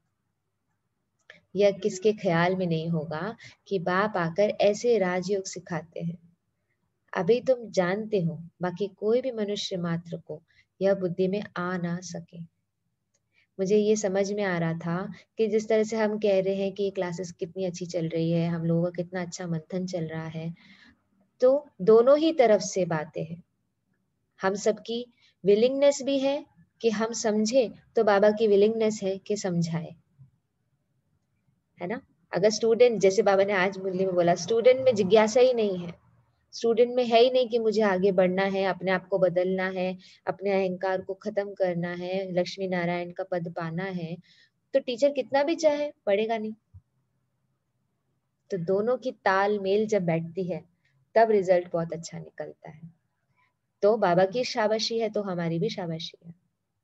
यह किसके ख्याल में नहीं होगा कि बाप आकर ऐसे राजयोग सिखाते हैं। अभी तुम जानते हो, बाकी कोई भी मनुष्य मात्र को यह बुद्धि में आ ना सके। मुझे ये समझ में आ रहा था कि जिस तरह से हम कह रहे हैं कि क्लासेस कितनी अच्छी चल रही है, हम लोगों का कितना अच्छा मंथन चल रहा है, तो दोनों ही तरफ से बातें हैं। हम सबकी विलिंगनेस भी है कि हम समझे, तो बाबा की विलिंगनेस है कि समझाए, है ना। अगर स्टूडेंट, जैसे बाबा ने आज मुरली में बोला, स्टूडेंट में जिज्ञासा ही नहीं है, स्टूडेंट में है ही नहीं कि मुझे आगे बढ़ना है, अपने आप को बदलना है, अपने अहंकार को खत्म करना है, लक्ष्मी नारायण का पद पाना है, तो टीचर कितना भी चाहे पढ़ेगा नहीं। तो दोनों की ताल मेल जब बैठती है तब रिजल्ट बहुत अच्छा निकलता है। तो बाबा की शाबाशी है तो हमारी भी शाबाशी है।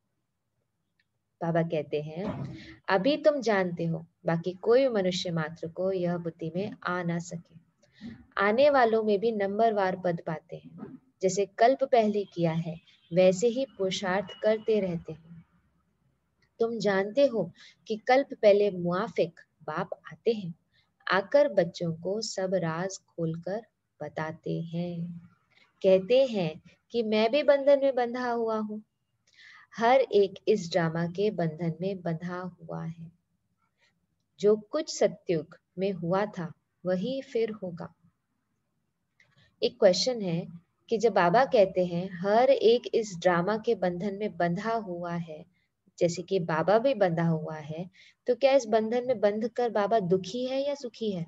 बाबा कहते हैं अभी तुम जानते हो, बाकी कोई मनुष्य मात्र को यह बुद्धि में आ ना सके। आने वालों में भी नंबरवार पद पाते हैं, जैसे कल्प पहले किया है वैसे ही पुरुषार्थ करते रहते हैं। तुम जानते हो कि कल्प पहले मुआफिक बाप आते हैं, आकर बच्चों को सब राज खोलकर बताते हैं। कहते हैं कि मैं भी बंधन में बंधा हुआ हूँ। हर एक इस ड्रामा के बंधन में बंधा हुआ है। जो कुछ सत्युग में हुआ था वही फिर होगा। एक क्वेश्चन है कि जब बाबा कहते हैं हर एक इस ड्रामा के बंधन में बंधा हुआ है, जैसे कि बाबा भी बंधा हुआ है, तो क्या इस बंधन में बंध कर बाबा दुखी है या सुखी है?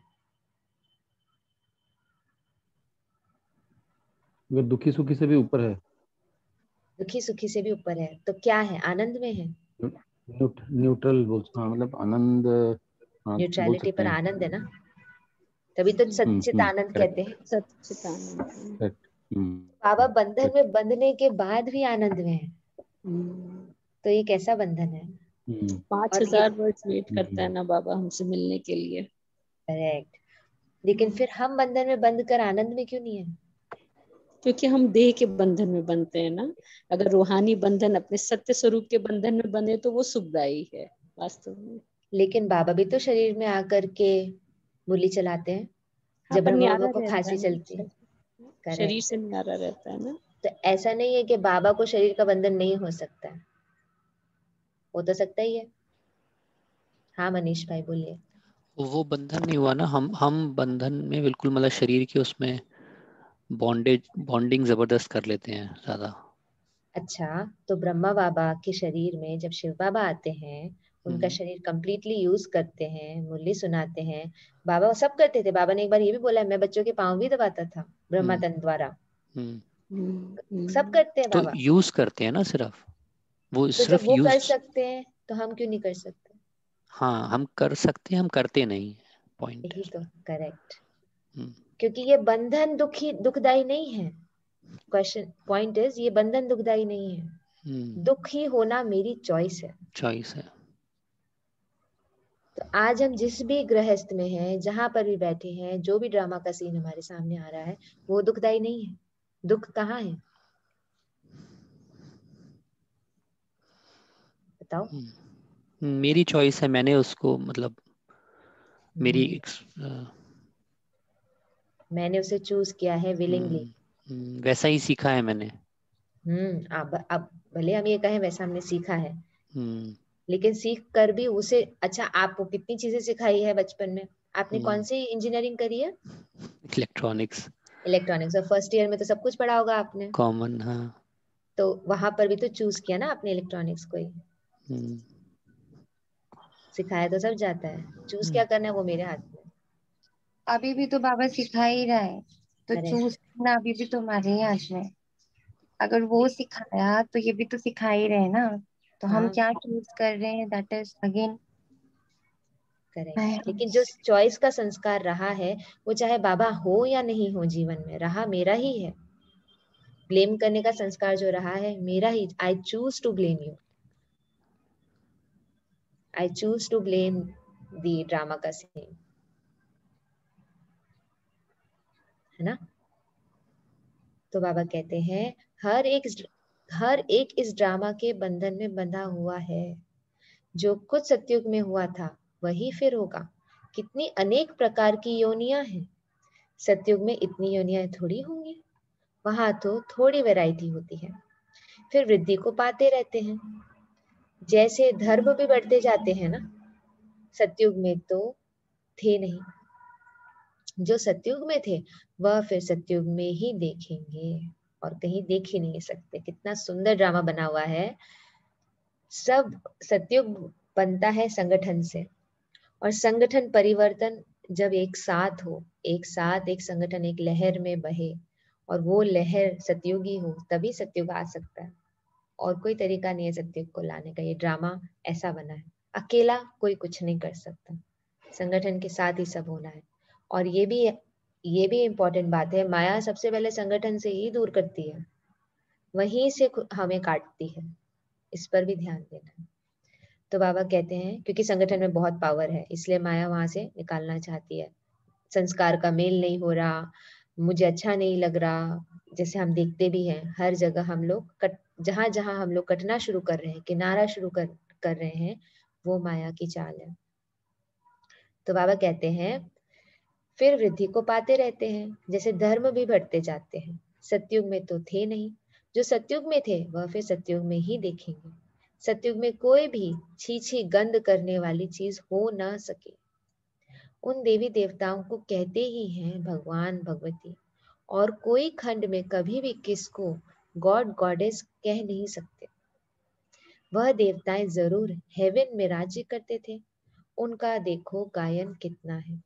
वे दुखी सुखी से भी ऊपर है। दुखी सुखी से भी ऊपर है, तो क्या है? आनंद में है। न्यूट, न्यूट्रल बोल, हाँ मतलब आनंद, हाँ बोल न्यूट्रलिटी सकते पर हैं। आनंद है ना, तभी तो सच्चित आनंद कहते हैं। सच्चित आनंद। बाबा बंधन में बंधने के बाद भी आनंद में है, तो ये कैसा बंधन है? पांच हजार वर्ष वेट करता है ना बाबा हमसे मिलने के लिए। करेक्ट। लेकिन फिर हम बंधन में बंध कर आनंद में क्यों नहीं है? क्योंकि हम देह के बंधन में बंधते हैं ना। अगर रूहानी बंधन अपने सत्य स्वरूप के बंधन में बंधे तो वो सुखदायी है वास्तव में। लेकिन बाबा भी तो शरीर में आकर के मुरली चलाते हैं। हाँ, जब पर ब्रह्मा बाबा न्यारा को रहता खांसी है चलती है। ना, शरीर से न्यारा रहता है ना। तो ऐसा नहीं है कि बाबा को शरीर का बंधन नहीं हो सकता है, हो तो सकता ही है। हाँ मनीष भाई बोलिए। वो बंधन नहीं हुआ ना, हम हम बंधन में बिल्कुल मतलब शरीर के उसमें बॉन्डेज बॉन्डिंग जबरदस्त कर लेते हैं ज्यादा। अच्छा, तो ब्रह्मा बाबा के शरीर में जब शिव बाबा आते हैं, उनका शरीर कंप्लीटली यूज करते हैं, मुरली सुनाते हैं। बाबा सब करते थे। बाबा ने एक बार ये भी बोला है, मैं बच्चों के पाँव भी दबाता था ब्रह्मा तंत्र द्वारा। सब करते हैं तो बाबा। यूज करते हैं ना सिर्फ, वो तो जब सिर्फ वो कर यूज। सकते हैं तो हम क्यों नहीं कर सकते? हाँ हम कर सकते हैं, हम करते नहीं। पॉइंट यही तो करेक्ट। क्योंकि ये बंधन दुखी दुखदाई नहीं है। क्वेश्चन पॉइंट इज ये बंधन दुखदाई नहीं है। दुखी होना मेरी चॉइस है। चॉइस है। तो आज हम जिस भी गृहस्थ में हैं, जहां पर भी बैठे हैं, जो भी ड्रामा का सीन हमारे सामने आ रहा है, वो दुखदाई नहीं है। दुख कहाँ है बताओ? मेरी चॉइस है, मैंने उसको मतलब मेरी hmm. मैंने उसे चूज किया है विलिंगली। वैसा ही सीखा है मैंने। हम्म अब अब भले हम ये कहें वैसा हमने सीखा है, हम्म लेकिन सीख कर भी उसे, अच्छा आपको कितनी चीजें सिखाई है बचपन में? आपने कौन सी इंजीनियरिंग करी है? इलेक्ट्रॉनिक्स। इलेक्ट्रॉनिक्स। और फर्स्ट ईयर में तो सब कुछ पढ़ा होगा आपने। कॉमन, हाँ। तो वहां पर भी तो चूज किया ना आपने इलेक्ट्रॉनिक्स को ही। सिखाया तो सब जाता है, चूज क्या करना है वो मेरे हाथ में। अभी भी तो बाबा सिखा ही रहा है, तो चूज करना अभी भी तुम्हारे ही हाथ में। अगर वो सिखाया तो ये भी तो सिखा ही रहे ना, तो हम क्या चूज कर रहे हैं, दैट इज अगेन करेक्ट। लेकिन जो चॉइस का संस्कार रहा है, वो चाहे बाबा हो या नहीं हो, जीवन में रहा मेरा ही है। ब्लेम करने का संस्कार जो रहा है मेरा ही। I choose to blame you, I choose to blame the drama का सीन, है ना? तो बाबा कहते हैं हर एक हर एक इस ड्रामा के बंधन में बंधा हुआ है। जो कुछ सतयुग में हुआ था वही फिर होगा। कितनी अनेक प्रकार की योनियां हैं। सतयुग में इतनी योनियां थोड़ी होंगी, वहां तो थोड़ी वैरायटी होती है। फिर वृद्धि को पाते रहते हैं, जैसे धर्म भी बढ़ते जाते हैं ना। सतयुग में तो थे नहीं, जो सतयुग में थे वह फिर सतयुग में ही देखेंगे और कहीं देख ही नहीं सकते। कितना सुंदर ड्रामा बना हुआ है। सब सतयुग बनता है संगठन से, और संगठन परिवर्तन जब एक साथ हो, एक साथ एक संगठन एक लहर में बहे, और वो लहर सतयुगी हो, तभी सतयुग आ सकता है। और कोई तरीका नहीं है सतयुग को लाने का। ये ड्रामा ऐसा बना है, अकेला कोई कुछ नहीं कर सकता, संगठन के साथ ही सब होना है। और ये भी ये भी इम्पोर्टेंट बात है, माया सबसे पहले संगठन से ही दूर करती है, वहीं से हमें काटती है। इस पर भी ध्यान देना है। तो बाबा कहते हैं क्योंकि संगठन में बहुत पावर है, इसलिए माया वहां से निकालना चाहती है। संस्कार का मेल नहीं हो रहा, मुझे अच्छा नहीं लग रहा, जैसे हम देखते भी हैं हर जगह हम लोग कट जहां जहां हम लोग कटना शुरू कर रहे हैं, किनारा शुरू कर कर रहे हैं, वो माया की चाल है। तो बाबा कहते हैं फिर वृद्धि को पाते रहते हैं, जैसे धर्म भी बढ़ते जाते हैं। सतयुग में तो थे नहीं, जो सतयुग में थे वह फिर सतयुग में ही देखेंगे। सतयुग में कोई भी छीछी गंध करने वाली चीज हो न सके। उन देवी देवताओं को कहते ही हैं भगवान भगवती, और कोई खंड में कभी भी किसको गॉड गॉडेस कह नहीं सकते। वह देवताएं जरूर हेवन में राज्य करते थे, उनका देखो गायन कितना है।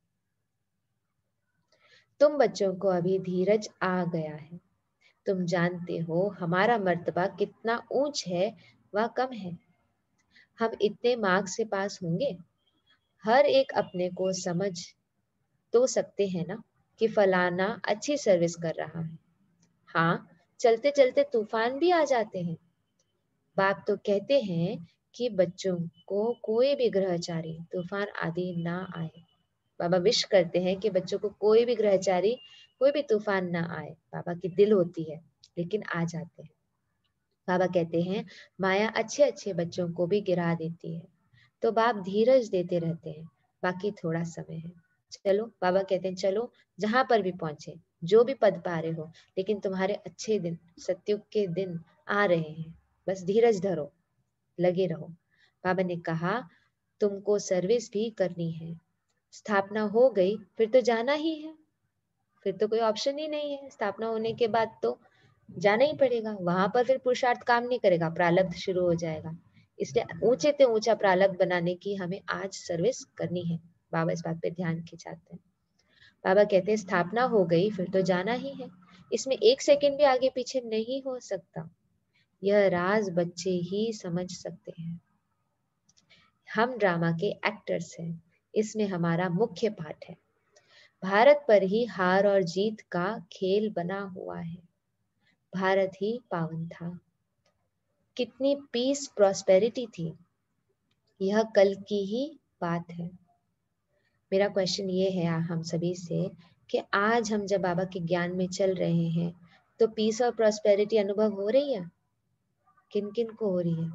तुम बच्चों को अभी धीरज आ गया है, तुम जानते हो हमारा मर्तबा कितना ऊंच है व कम है। हम इतने मार्क्स से पास होंगे, हर एक अपने को समझ तो सकते हैं ना कि फलाना अच्छी सर्विस कर रहा है। हाँ, चलते चलते तूफान भी आ जाते हैं। बाप तो कहते हैं कि बच्चों को कोई भी ग्रहचारी तूफान आदि ना आए। बाबा विश करते हैं कि बच्चों को कोई भी ग्रहचारी कोई भी तूफान ना आए। बाबा की दिल होती है, लेकिन आ जाते हैं। बाबा कहते हैं माया अच्छे अच्छे बच्चों को भी गिरा देती है, तो बाप धीरज देते रहते हैं, बाकी थोड़ा समय है। चलो, बाबा कहते हैं चलो जहां पर भी पहुंचे, जो भी पद पा रहे हो, लेकिन तुम्हारे अच्छे दिन, सतयुग के दिन आ रहे हैं, बस धीरज धरो, लगे रहो। बाबा ने कहा तुमको सर्विस भी करनी है। स्थापना हो गई फिर तो जाना ही है, फिर तो कोई ऑप्शन ही नहीं है। स्थापना होने के बाद तो जाना ही पड़ेगा, वहां पर फिर पुरुषार्थ काम नहीं करेगा, प्रारब्ध शुरू हो जाएगा। इसलिए ऊंचे से ऊंचा प्रारब्ध बनाने की हमें आज सर्विस करनी है। बाबा इस बात पे ध्यान खिंचाते हैं। बाबा कहते हैं स्थापना हो गई फिर तो जाना ही है, इसमें एक सेकंड भी आगे पीछे नहीं हो सकता। यह राज बच्चे ही समझ सकते हैं। हम ड्रामा के एक्टर्स हैं, इसमें हमारा मुख्य पाठ है। भारत पर ही हार और जीत का खेल बना हुआ है। भारत ही पावन था, कितनी पीस प्रॉस्पेरिटी थी, यह कल की ही बात है। मेरा क्वेश्चन ये है हम सभी से कि आज हम जब बाबा के ज्ञान में चल रहे हैं तो पीस और प्रॉस्पेरिटी अनुभव हो रही है? किन किन को हो रही है?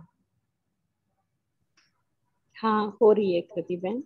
हाँ, हो रही है कृति बहन,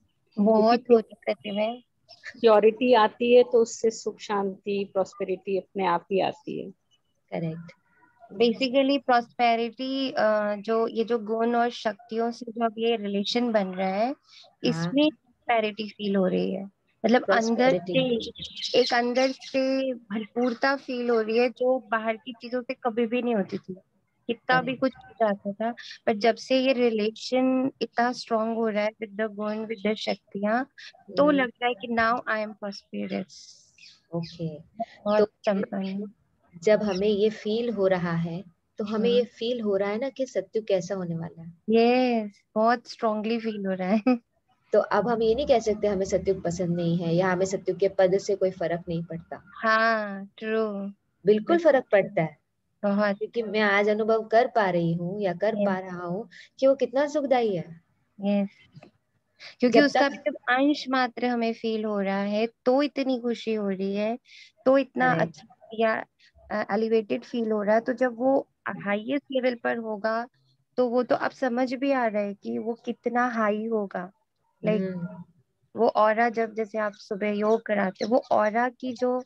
बहुत हो रही है। प्योरिटी आती है तो उससे सुख शांति प्रॉस्पेरिटी अपने आप ही आती है। करेक्ट। बेसिकली प्रॉस्पेरिटी जो ये जो गुण और शक्तियों से जो अब ये रिलेशन बन रहा है, इसमें प्रॉस्पेरिटी फील हो रही है। मतलब अंदर से एक अंदर से भरपूरता फील हो रही है, जो बाहर की चीजों से कभी भी नहीं होती थी। कितना भी कुछ जाता था, पर जब से ये रिलेशन इतना स्ट्रांग हो रहा है विद द गुण विद द शक्तियां, तो लग रहा है कि now I am prosperous. Okay, बहुत तो जब हमें ये फील हो रहा है तो हमें ये फील हो रहा है ना कि सत्य कैसा होने वाला है। यस, बहुत स्ट्रांगली फील हो रहा है। तो अब हम ये नहीं कह सकते हमें सत्युग पसंद नहीं है या हमें सत्युग के पद से कोई फर्क नहीं पड़ता। हाँ, ट्रू, बिल्कुल फर्क पड़ता है, बहुत, क्योंकि मैं आज अनुभव कर पा रही हूँ या कर yes, पा रहा हूँ कि वो कितना सुखदाई है। yes. क्योंकि जब उसका तक भी जब अंश मात्र हमें फील हो रहा है तो इतनी खुशी हो रही है, तो इतना अच्छा या एलिवेटेड फील हो रहा है। तो जब वो हाईएस्ट लेवल पर होगा तो वो तो अब समझ भी आ रहा है कि वो कितना हाई होगा। लाइक like, वो ऑरा, जब जैसे आप सुबह योग कराते वो ऑरा की जो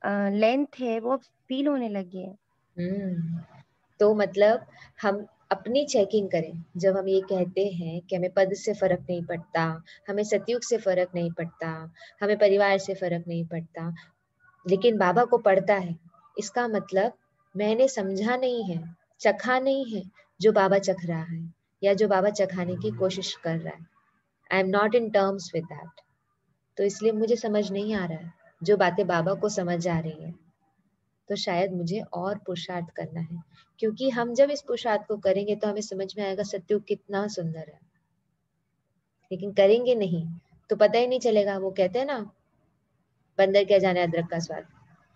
लेंथ है वो फील होने लगी है। हम्म तो मतलब हम अपनी चेकिंग करें। जब हम ये कहते हैं कि हमें पद से फर्क नहीं पड़ता, हमें सतयुग से फर्क नहीं पड़ता, हमें परिवार से फर्क नहीं पड़ता, लेकिन बाबा को पड़ता है, इसका मतलब मैंने समझा नहीं है, चखा नहीं है जो बाबा चख रहा है या जो बाबा चखाने की कोशिश कर रहा है। I am not in terms with that. तो इसलिए मुझे समझ नहीं आ रहा है जो बातें बाबा को समझ आ रही है। तो शायद मुझे और पुरुषार्थ करना है, क्योंकि हम जब इस पुरुषार्थ को करेंगे तो हमें समझ में आएगा सत्युग कितना सुंदर है। लेकिन करेंगे नहीं तो पता ही नहीं चलेगा। वो कहते हैं ना, बंदर क्या जाने अदरक का स्वाद।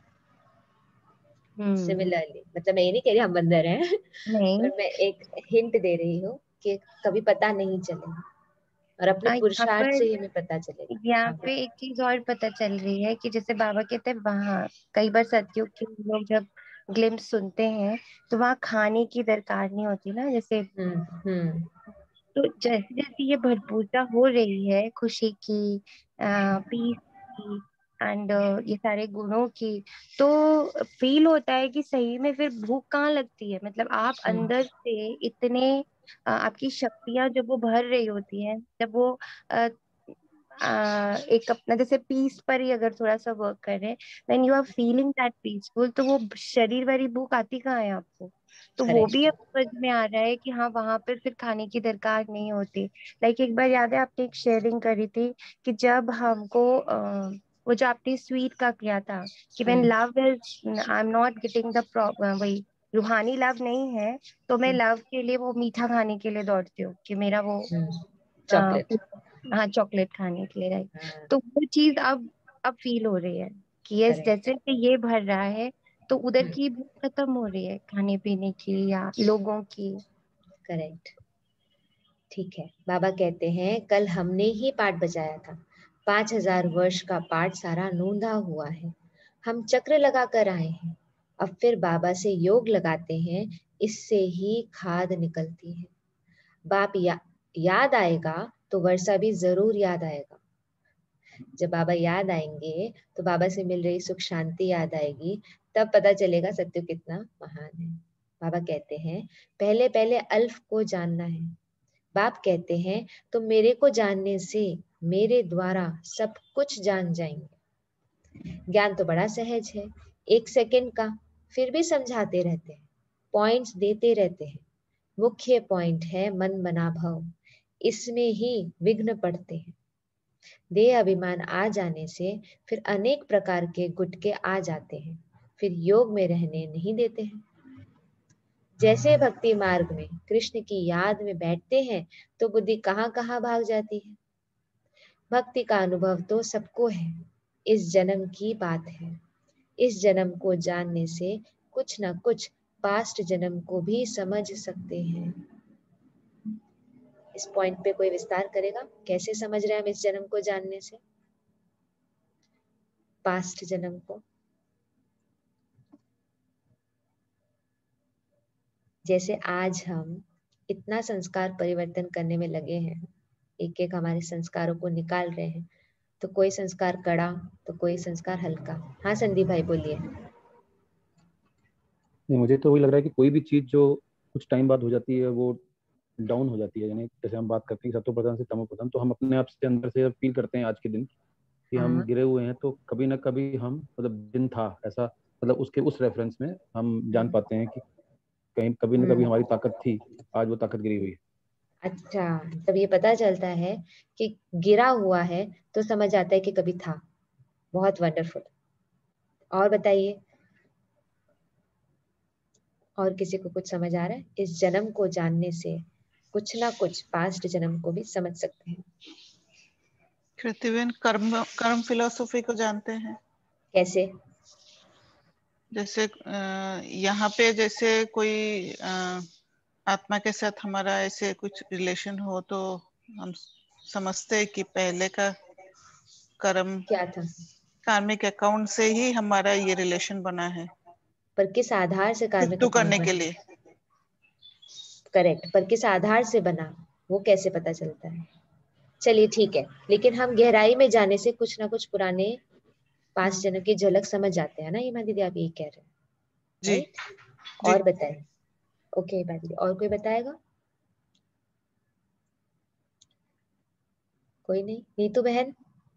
सिमिलरली, मतलब मैं ये नहीं कह रही हम बंदर हैं, पर मैं एक हिंट दे रही हूँ कि कभी पता नहीं चलेगा, और अपने पुरुषार्थ से ही हमें पता चलेगा। यहाँ पे एक चीज और पता चल रही है कि जैसे बाबा कहते हैं वहां कई बार सतयुग के लोग जब ग्लिम्स सुनते हैं तो वहाँ खाने की दरकार नहीं होती ना, जैसे हम्म हम्म तो जैसे जैसे ये भरपूरता हो रही है खुशी की, पीस की एंड ये सारे गुणों की, तो फील होता है कि सही में फिर भूख कहाँ लगती है। मतलब आप हम्म अंदर से इतने अ, आपकी शक्तियां जब वो भर रही होती है, जब वो अ, आ, एक अपना जैसे पीस पर ही अगर थोड़ा सा वर्क कर रहे हैं, when you are feeling that peaceful, तो वो शरीर वाली भूख आती कहाँ है आपको। तो वो भी करेक्ट। अब समझ में आ रहा है कि हाँ वहां पर फिर खाने की दरकार नहीं होती। लाइक एक बार याद है आपने एक शेयरिंग करी थी कि जब हमको अ, वो जो आपने स्वीट का किया था कि when hmm love is I am not getting the problem, वही रूहानी लव नहीं है, तो मैं हम्म लव के लिए वो मीठा खाने के लिए दौड़ती हूँ कि मेरा वो हम्म आ, चॉकलेट। हाँ चॉकलेट खाने के लिए, राइट। हाँ तो वो चीज अब अब फील हो रही है कि यस, करेक्ट। जैसे कि ये भर रहा है तो उधर हम्म की भूख खत्म हो रही है खाने पीने की या लोगों की। करेक्ट। ठीक है, बाबा कहते हैं कल हमने ही पाठ बजाया था, पांच हजार वर्ष का पाठ सारा नूंदा हुआ है। हम चक्र लगा कर आए हैं, अब फिर बाबा से योग लगाते हैं, इससे ही खाद निकलती है। बाप या, याद आएगा तो वर्षा भी जरूर याद आएगा। जब बाबा याद आएंगे तो बाबा से मिल रही सुख शांति याद आएगी, तब पता चलेगा सत्य कितना महान है। बाबा कहते हैं पहले पहले अल्फ को जानना है। बाप कहते हैं तो मेरे को जानने से मेरे द्वारा सब कुछ जान जाएंगे। ज्ञान तो बड़ा सहज है, एक सेकंड का, फिर भी समझाते रहते हैं, पॉइंट्स देते रहते हैं। मुख्य पॉइंट है मन बना भाव, इसमें ही विघ्न पड़ते हैं। देह अभिमान आ जाने से फिर अनेक प्रकार के गुटके आ जाते हैं, फिर योग में रहने नहीं देते हैं। जैसे भक्ति मार्ग में कृष्ण की याद में बैठते हैं तो बुद्धि कहाँ कहाँ भाग जाती है। भक्ति का अनुभव तो सबको है, इस जन्म की बात है। इस जन्म को जानने से कुछ न कुछ पास्ट जन्म को भी समझ सकते हैं। इस पॉइंट पे कोई विस्तार करेगा, कैसे समझ रहे हैं हम इस जन्म को जानने से पास्ट जन्म को। जैसे आज हम इतना संस्कार परिवर्तन करने में लगे हैं, एक एक हमारे संस्कारों को निकाल रहे हैं, तो कोई संस्कार कड़ा तो कोई संस्कार हल्का। हाँ संदीप भाई बोलिए। नहीं, मुझे तो वही लग रहा है कि कोई भी चीज जो कुछ टाइम बाद हो जाती है वो डाउन हो जाती है। यानी जैसे हम बात करते हैं सत्व प्रधान से तमो प्रधान, तो हम अपने आप से अंदर से फील करते हैं आज के दिन कि हम हाँ गिरे हुए हैं, तो कभी ना कभी हम मतलब दिन था ऐसा, मतलब उसके उस रेफरेंस में हम जान पाते हैं कि कहीं कभी ना कभी हम्म हमारी ताकत थी, आज वो ताकत गिरी हुई है। अच्छा, तब ये पता चलता है कि गिरा हुआ है तो समझ आता है कि कभी था। बहुत वंडरफुल। और बताइए, और किसी को कुछ समझ आ रहा है? इस जन्म को जानने से कुछ ना कुछ पास्ट जन्म को भी समझ सकते हैं। कृतिवेन कर्म कर्म फिलोसफी को जानते हैं कैसे? जैसे अ, यहाँ पे जैसे कोई अ, आत्मा के साथ हमारा ऐसे कुछ रिलेशन हो तो हम समझते हैं कि पहले का कर्म क्या था? कार्मिक अकाउंट से ही हमारा ये रिलेशन बना है, पर किस आधार से कार्मिक फिफ्टू अकाउंट करने के बना? लिए। करेक्ट, पर किस आधार से बना वो कैसे पता चलता है? चलिए ठीक है, लेकिन हम गहराई में जाने से कुछ ना कुछ पुराने पास्ट जन्म की झलक समझ जाते हैं ना। ईमा दीदी आप यही कह रहे हैं, जी राइट? जी। और बताइए। ओके ईमा दीदी, और कोई बताएगा? कोई नहीं? नीतू बहन?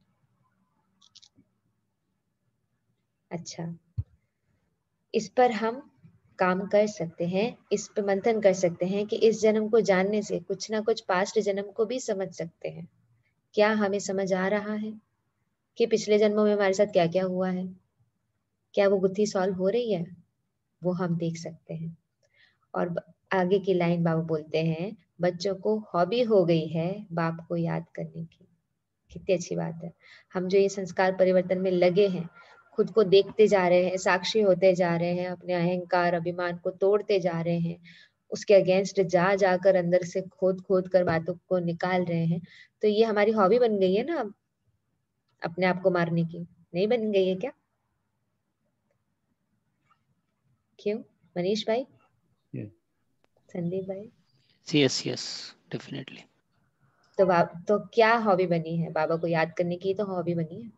अच्छा, इस पर हम काम कर सकते हैं, इस पर मंथन कर सकते हैं कि इस जन्म को जानने से कुछ ना कुछ पास्ट जन्म को भी समझ सकते हैं। क्या हमें समझ आ रहा है कि पिछले जन्मों में हमारे साथ क्या क्या हुआ है? क्या वो गुत्थी सॉल्व हो रही है? वो हम देख सकते हैं। और ब- आगे की लाइन बाबू बोलते हैं, बच्चों को हॉबी हो गई है बाप को याद करने की। कितनी अच्छी बात है। हम जो ये संस्कार परिवर्तन में लगे हैं, खुद को देखते जा रहे हैं, साक्षी होते जा रहे हैं, अपने अहंकार अभिमान को तोड़ते जा रहे हैं, उसके अगेंस्ट जा जाकर अंदर से खोद खोद कर बातों को निकाल रहे हैं, तो ये हमारी हॉबी बन गई है ना अब, अपने आप को मारने की। नहीं बन गई है क्या? क्यों मनीष भाई? Yeah. संदीप भाई? Yes yes definitely. तो बाब तो क्या हॉबी बनी है? बाबा को याद करने की तो हॉबी बनी है।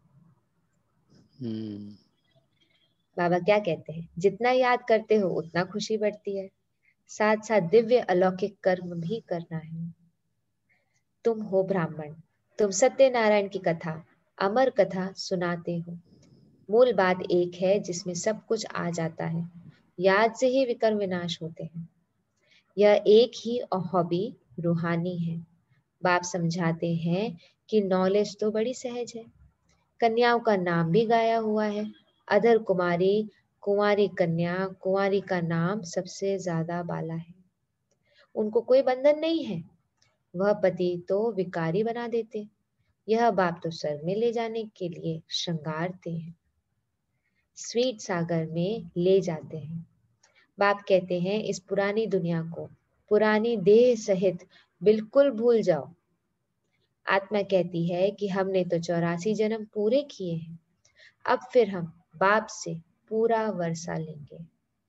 हम्म बाबा क्या कहते हैं? जितना याद करते हो उतना खुशी बढ़ती है, साथ साथ दिव्य अलौकिक कर्म भी करना है। तुम हो ब्राह्मण, तुम सत्यनारायण की कथा, अमर कथा सुनाते हो। मूल बात एक है जिसमें सब कुछ आ जाता है, याद से ही विकर्म विनाश होते हैं। यह एक ही हॉबी रूहानी है। बाप समझाते हैं कि नॉलेज तो बड़ी सहज है। कन्याओं का नाम भी गाया हुआ है। अधर कुमारी, कुंवारी कन्या, कुंवारी का नाम सबसे ज्यादा बाला है। उनको कोई बंधन नहीं है, वह पति तो विकारी बना देते, यह बाप तो स्वर्ग में ले जाने के लिए श्रृंगारते हैं, स्वीट सागर में ले जाते हैं। बाप कहते हैं इस पुरानी दुनिया को, पुरानी देह सहित बिल्कुल भूल जाओ। आत्मा कहती है कि हमने तो चौरासी जन्म पूरे किए हैं, अब फिर हम बाप से पूरा वर्षा लेंगे।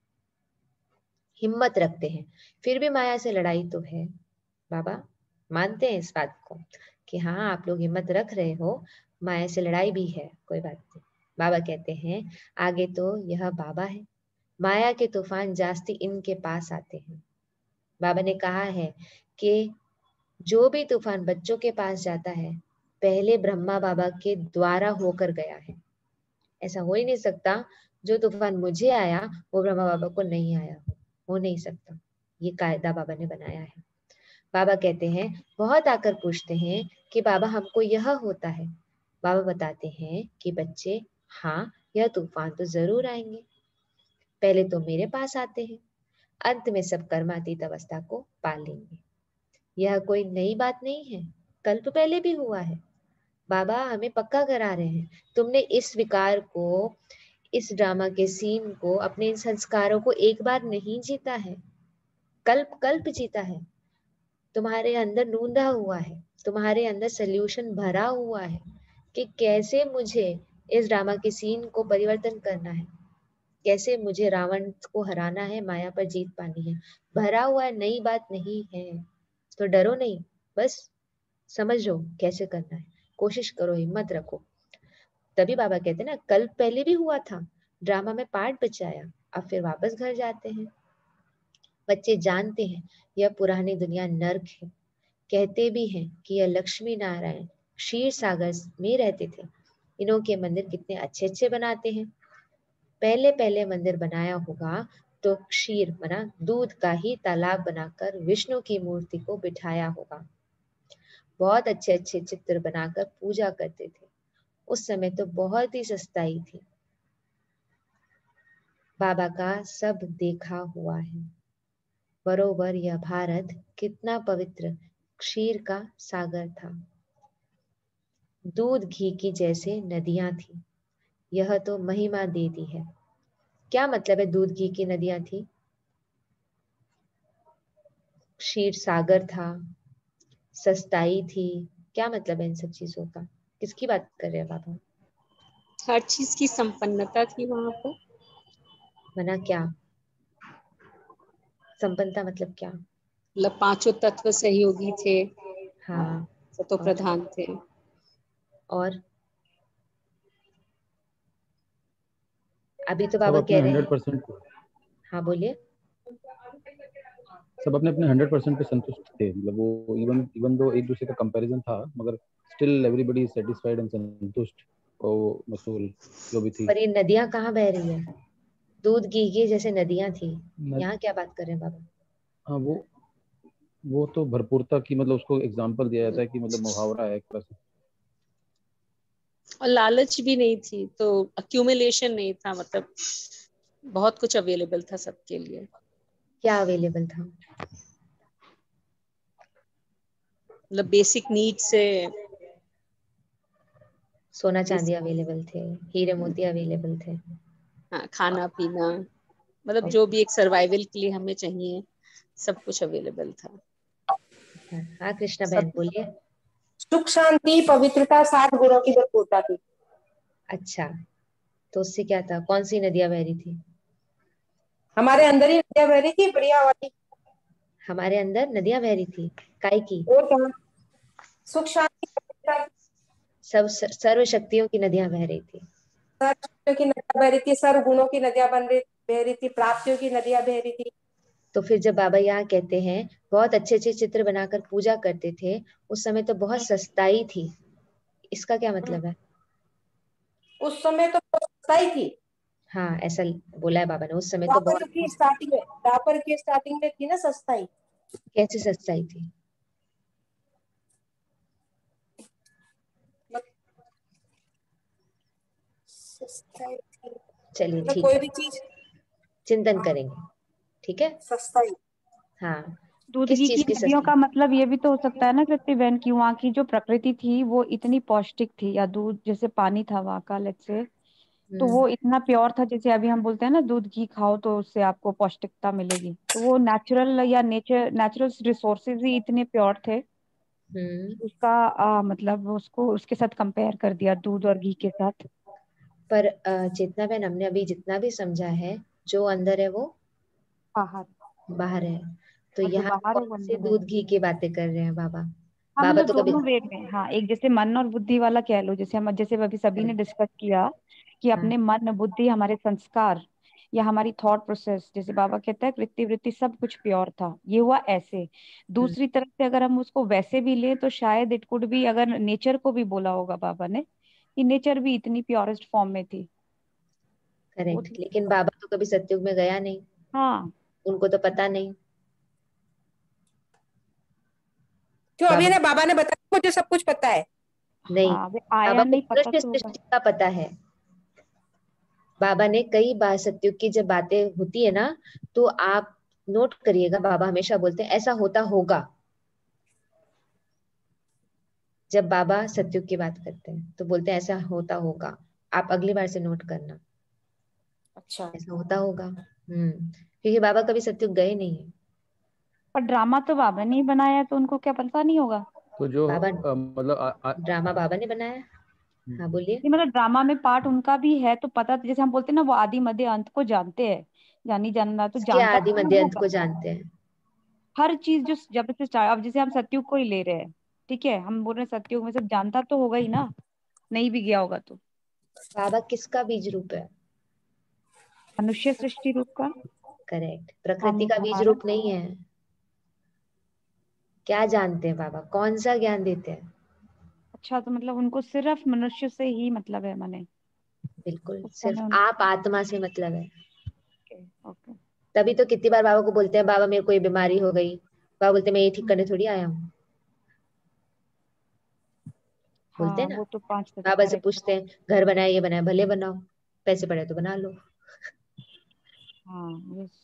हिम्मत रखते हैं, फिर भी माया से लड़ाई तो है। बाबा मानते हैं इस बात को कि हाँ आप लोग हिम्मत रख रहे हो, माया से लड़ाई भी है, कोई बात नहीं। बाबा कहते हैं आगे तो यह बाबा है, माया के तूफान जास्ती इनके पास आते हैं। बाबा ने कहा है कि जो भी तूफान बच्चों के पास जाता है पहले ब्रह्मा बाबा के द्वारा होकर गया है। ऐसा हो ही नहीं सकता जो तूफान मुझे आया वो ब्रह्मा बाबा को नहीं आया हो, हो नहीं सकता। ये कायदा बाबा ने बनाया है। बाबा कहते हैं बहुत आकर पूछते हैं कि बाबा हमको यह होता है। बाबा बताते हैं कि बच्चे हाँ यह तूफान तो जरूर आएंगे, पहले तो मेरे पास आते हैं, अंत में सब कर्मातीत अवस्था को पा लेंगे। यह कोई नई बात नहीं है, कल्प पहले भी हुआ है। बाबा हमें पक्का करा रहे हैं तुमने इस विकार को, इस ड्रामा के सीन को, अपने इन संस्कारों को एक बार नहीं जीता है, कल्प कल्प जीता है। तुम्हारे अंदर नूंदा हुआ है, तुम्हारे अंदर सल्यूशन भरा हुआ है कि कैसे मुझे इस ड्रामा के सीन को परिवर्तन करना है, कैसे मुझे रावण को हराना है, माया पर जीत पानी है। भरा हुआ है, नई बात नहीं है। तो डरो नहीं, बस समझो कैसे करना है, कोशिश करो, हिम्मत रखो। तभी बाबा कहते हैं ना कल पहले भी हुआ था, ड्रामा में पार्ट बचाया, अब फिर वापस घर जाते हैं। बच्चे जानते हैं यह पुरानी दुनिया नर्क है, कहते भी हैं कि यह लक्ष्मी नारायण क्षीर सागर में रहते थे। इन्हों के मंदिर कितने अच्छे अच्छे बनाते हैं। पहले पहले मंदिर बनाया होगा तो क्षीर बना दूध का ही तालाब बनाकर विष्णु की मूर्ति को बिठाया होगा। बहुत अच्छे अच्छे चित्र बनाकर पूजा करते थे। उस समय तो बहुत ही सस्ताई थी। बाबा का सब देखा हुआ है। बरोबर यह भारत कितना पवित्र क्षीर का सागर था, दूध घी की जैसे नदियां थी। यह तो महिमा दे दी है। क्या मतलब है दूध घी की नदियां थी? क्षीर सागर था, सस्ताई थी, क्या मतलब है इन सब चीजों का? किसकी बात कर रहे हैं बाबा? हर चीज की संपन्नता थी वहां पर। मना क्या? संपन्नता मतलब क्या? मतलब पांचों तत्व सहयोगी थे, हाँ, सतो प्रधान थे। और अभी तो सब बाबा अपने कह रहे हंड्रेड हैं। परसेंट हाँ बोलिए। सब अपने अपने हंड्रेड परसेंट पे संतुष्ट थे। मतलब वो इवन इवन दो एक दूसरे का कंपैरिजन था, मगर still everybody is satisfied and संतुष्ट। और मसूल जो भी थी। पर ये नदियां कहाँ बह रही है? दूध घी की जैसे नदियां थी, यहाँ क्या बात कर रहे हैं बाबा? हाँ वो वो तो भरपूरता की, मतलब उसको एग्जांपल दिया जाता है कि मतलब मुहावरा है एक तरह से। और लालच भी नहीं थी, तो अक्यूमुलेशन नहीं था, मतलब बहुत कुछ अवेलेबल था सबके लिए। क्या अवेलेबल था? मतलब बेसिक नीड से सोना चांदी अवेलेबल थे, हीरे मोती अवेलेबल थे। हाँ, खाना पीना, मतलब जो भी एक सर्वाइवल के लिए हमें चाहिए सब कुछ अवेलेबल था। हाँ कृष्णा बहन बोलिए। सुख शांति पवित्रता सात गुणों की भरपूरता थी। अच्छा, तो उससे क्या था? कौन सी नदियां बह रही थी? हमारे अंदर ही नदियां बह रही थी बढ़िया वाली। हमारे अंदर नदियां बह रही थी, काय की? और क्या, सुख शांति सब सर्व शक्तियों की नदियां बह रही थी। सर्व की नदियां बह रही थी, सर्व गुणों की नदियां बन रही बह रही थी, प्राप्तियों की नदियां बह रही थी। तो फिर जब बाबा यहाँ कहते हैं बहुत अच्छे अच्छे चित्र बनाकर पूजा करते थे, उस समय तो बहुत सस्ताई थी, इसका क्या मतलब है? उस समय तो सस्ताई थी। हाँ, ऐसा बोला है बाबा ने, उस समय तो द्वापर बहुत। की स्टार्टिंग में, द्वापर की स्टार्टिंग में थी ना सस्ताई। कैसे सस्ताई थी? सस्ताई थी चलिए मतलब ठीक कोई है, भी चीज चिंतन करेंगे, ठीक है। सस्ताई। हाँ, दूध किस घी की चीज की नदियों सस्ती? का मतलब ये भी तो हो सकता है ना कृति बहन की वहाँ की जो प्रकृति थी वो इतनी पौष्टिक थी, या दूध जैसे पानी था वहाँ का लेट से, तो हम्म, वो इतना प्योर था। जैसे अभी हम बोलते हैं ना दूध घी खाओ तो उससे आपको पौष्टिकता मिलेगी, तो वो नेचुरल या नेचर नेचुरल रिसोर्सेज ही इतने प्योर थे। हम्म। उसका आ, मतलब उसको उसके साथ कंपेयर कर दिया दूध और घी के साथ। पर अ, चेतना बहन, हमने अभी जितना भी समझा है, जो अंदर है वो बाहर, बाहर है। तो और जो यहाँ बाहर है कौन वो से अंदर है। दूध घी की बातें कर रहे हैं बाबा? हाँ बाबा मतलब तो कभी। दोनों वे में, हाँ एक जैसे मन और बुद्धि वाला कह लो, जैसे हम जैसे अभी सभी ने डिस्कस किया कि हाँ, अपने मन बुद्धि हमारे संस्कार या हमारी थॉट प्रोसेस, जैसे बाबा कहता है वृत्ति वृत्ति सब कुछ प्योर था, ये हुआ ऐसे। हम्म, दूसरी तरफ से अगर हम उसको वैसे भी लें तो शायद इट कुड भी, अगर नेचर को भी बोला होगा बाबा ने कि नेचर भी इतनी प्योरेस्ट फॉर्म में थी वो। करेक्ट। लेकिन बाबा तो कभी सत्युग में गया नहीं, हाँ, उनको तो पता नहीं। जो अभी बाबा ना बाबा ने बताया मुझे सब कुछ पता है। नहीं, हाँ वे बाबा आया को नहीं, पता मनुष्य तो होगा। सृष्टि का पता है। बाबा ने कई बार सत्युग की जब बातें होती है ना, तो आप नोट करिएगा, बाबा हमेशा बोलते हैं ऐसा होता होगा। जब बाबा सत्युग की बात करते हैं तो बोलते हैं ऐसा होता होगा। आप अगली बार से नोट करना, अच्छा, ऐसा होता होगा। हम्म, क्योंकि बाबा कभी सत्युग गए नहीं है। पर ड्रामा तो बाबा ने ही बनाया है, तो उनको क्या पता नहीं होगा? तो जो बाबा, अ, मतलब आ, आ, ड्रामा बाबा ने बनाया। हाँ बोलिए। नहीं मतलब ड्रामा में पार्ट उनका भी है तो पता, जैसे हम बोलते हैं ना वो आदि मध्य अंत को जानते हैं, जानी जानना तो इसके जानता आदि तो मध्य अंत होगा। को जानते हैं। हर चीज जो जब से स्टार्ट, अब जैसे हम सतयुग को ही ले रहे हैं, ठीक है, हम बोल रहे हैं सतयुग में सब जानता तो होगा ही ना, नहीं भी गया होगा तो। बाबा किसका बीज रूप है? मनुष्य सृष्टि रूप का। करेक्ट, प्रकृति हम का बीज हमारा, रूप नहीं है। क्या जानते हैं बाबा, कौन सा ज्ञान देते हैं? अच्छा तो मतलब उनको सिर्फ मनुष्य से ही मतलब है मने, बिल्कुल, उस सिर्फ समय उनको। आप आत्मा से मतलब है। Okay okay. तभी तो कितनी बार बाबा को बोलते हैं बाबा मेरे को ये बीमारी हो गई, बाबा बोलते हैं मैं ये ठीक करने थोड़ी आया हूँ। बोलते हाँ हैं ना, वो तो पांच तक बाबा से करेक्ट। पूछते हैं घर बनाए ये बनाए, भले बनाओ, पैसे पड़े तो बना लो। हाँ यस।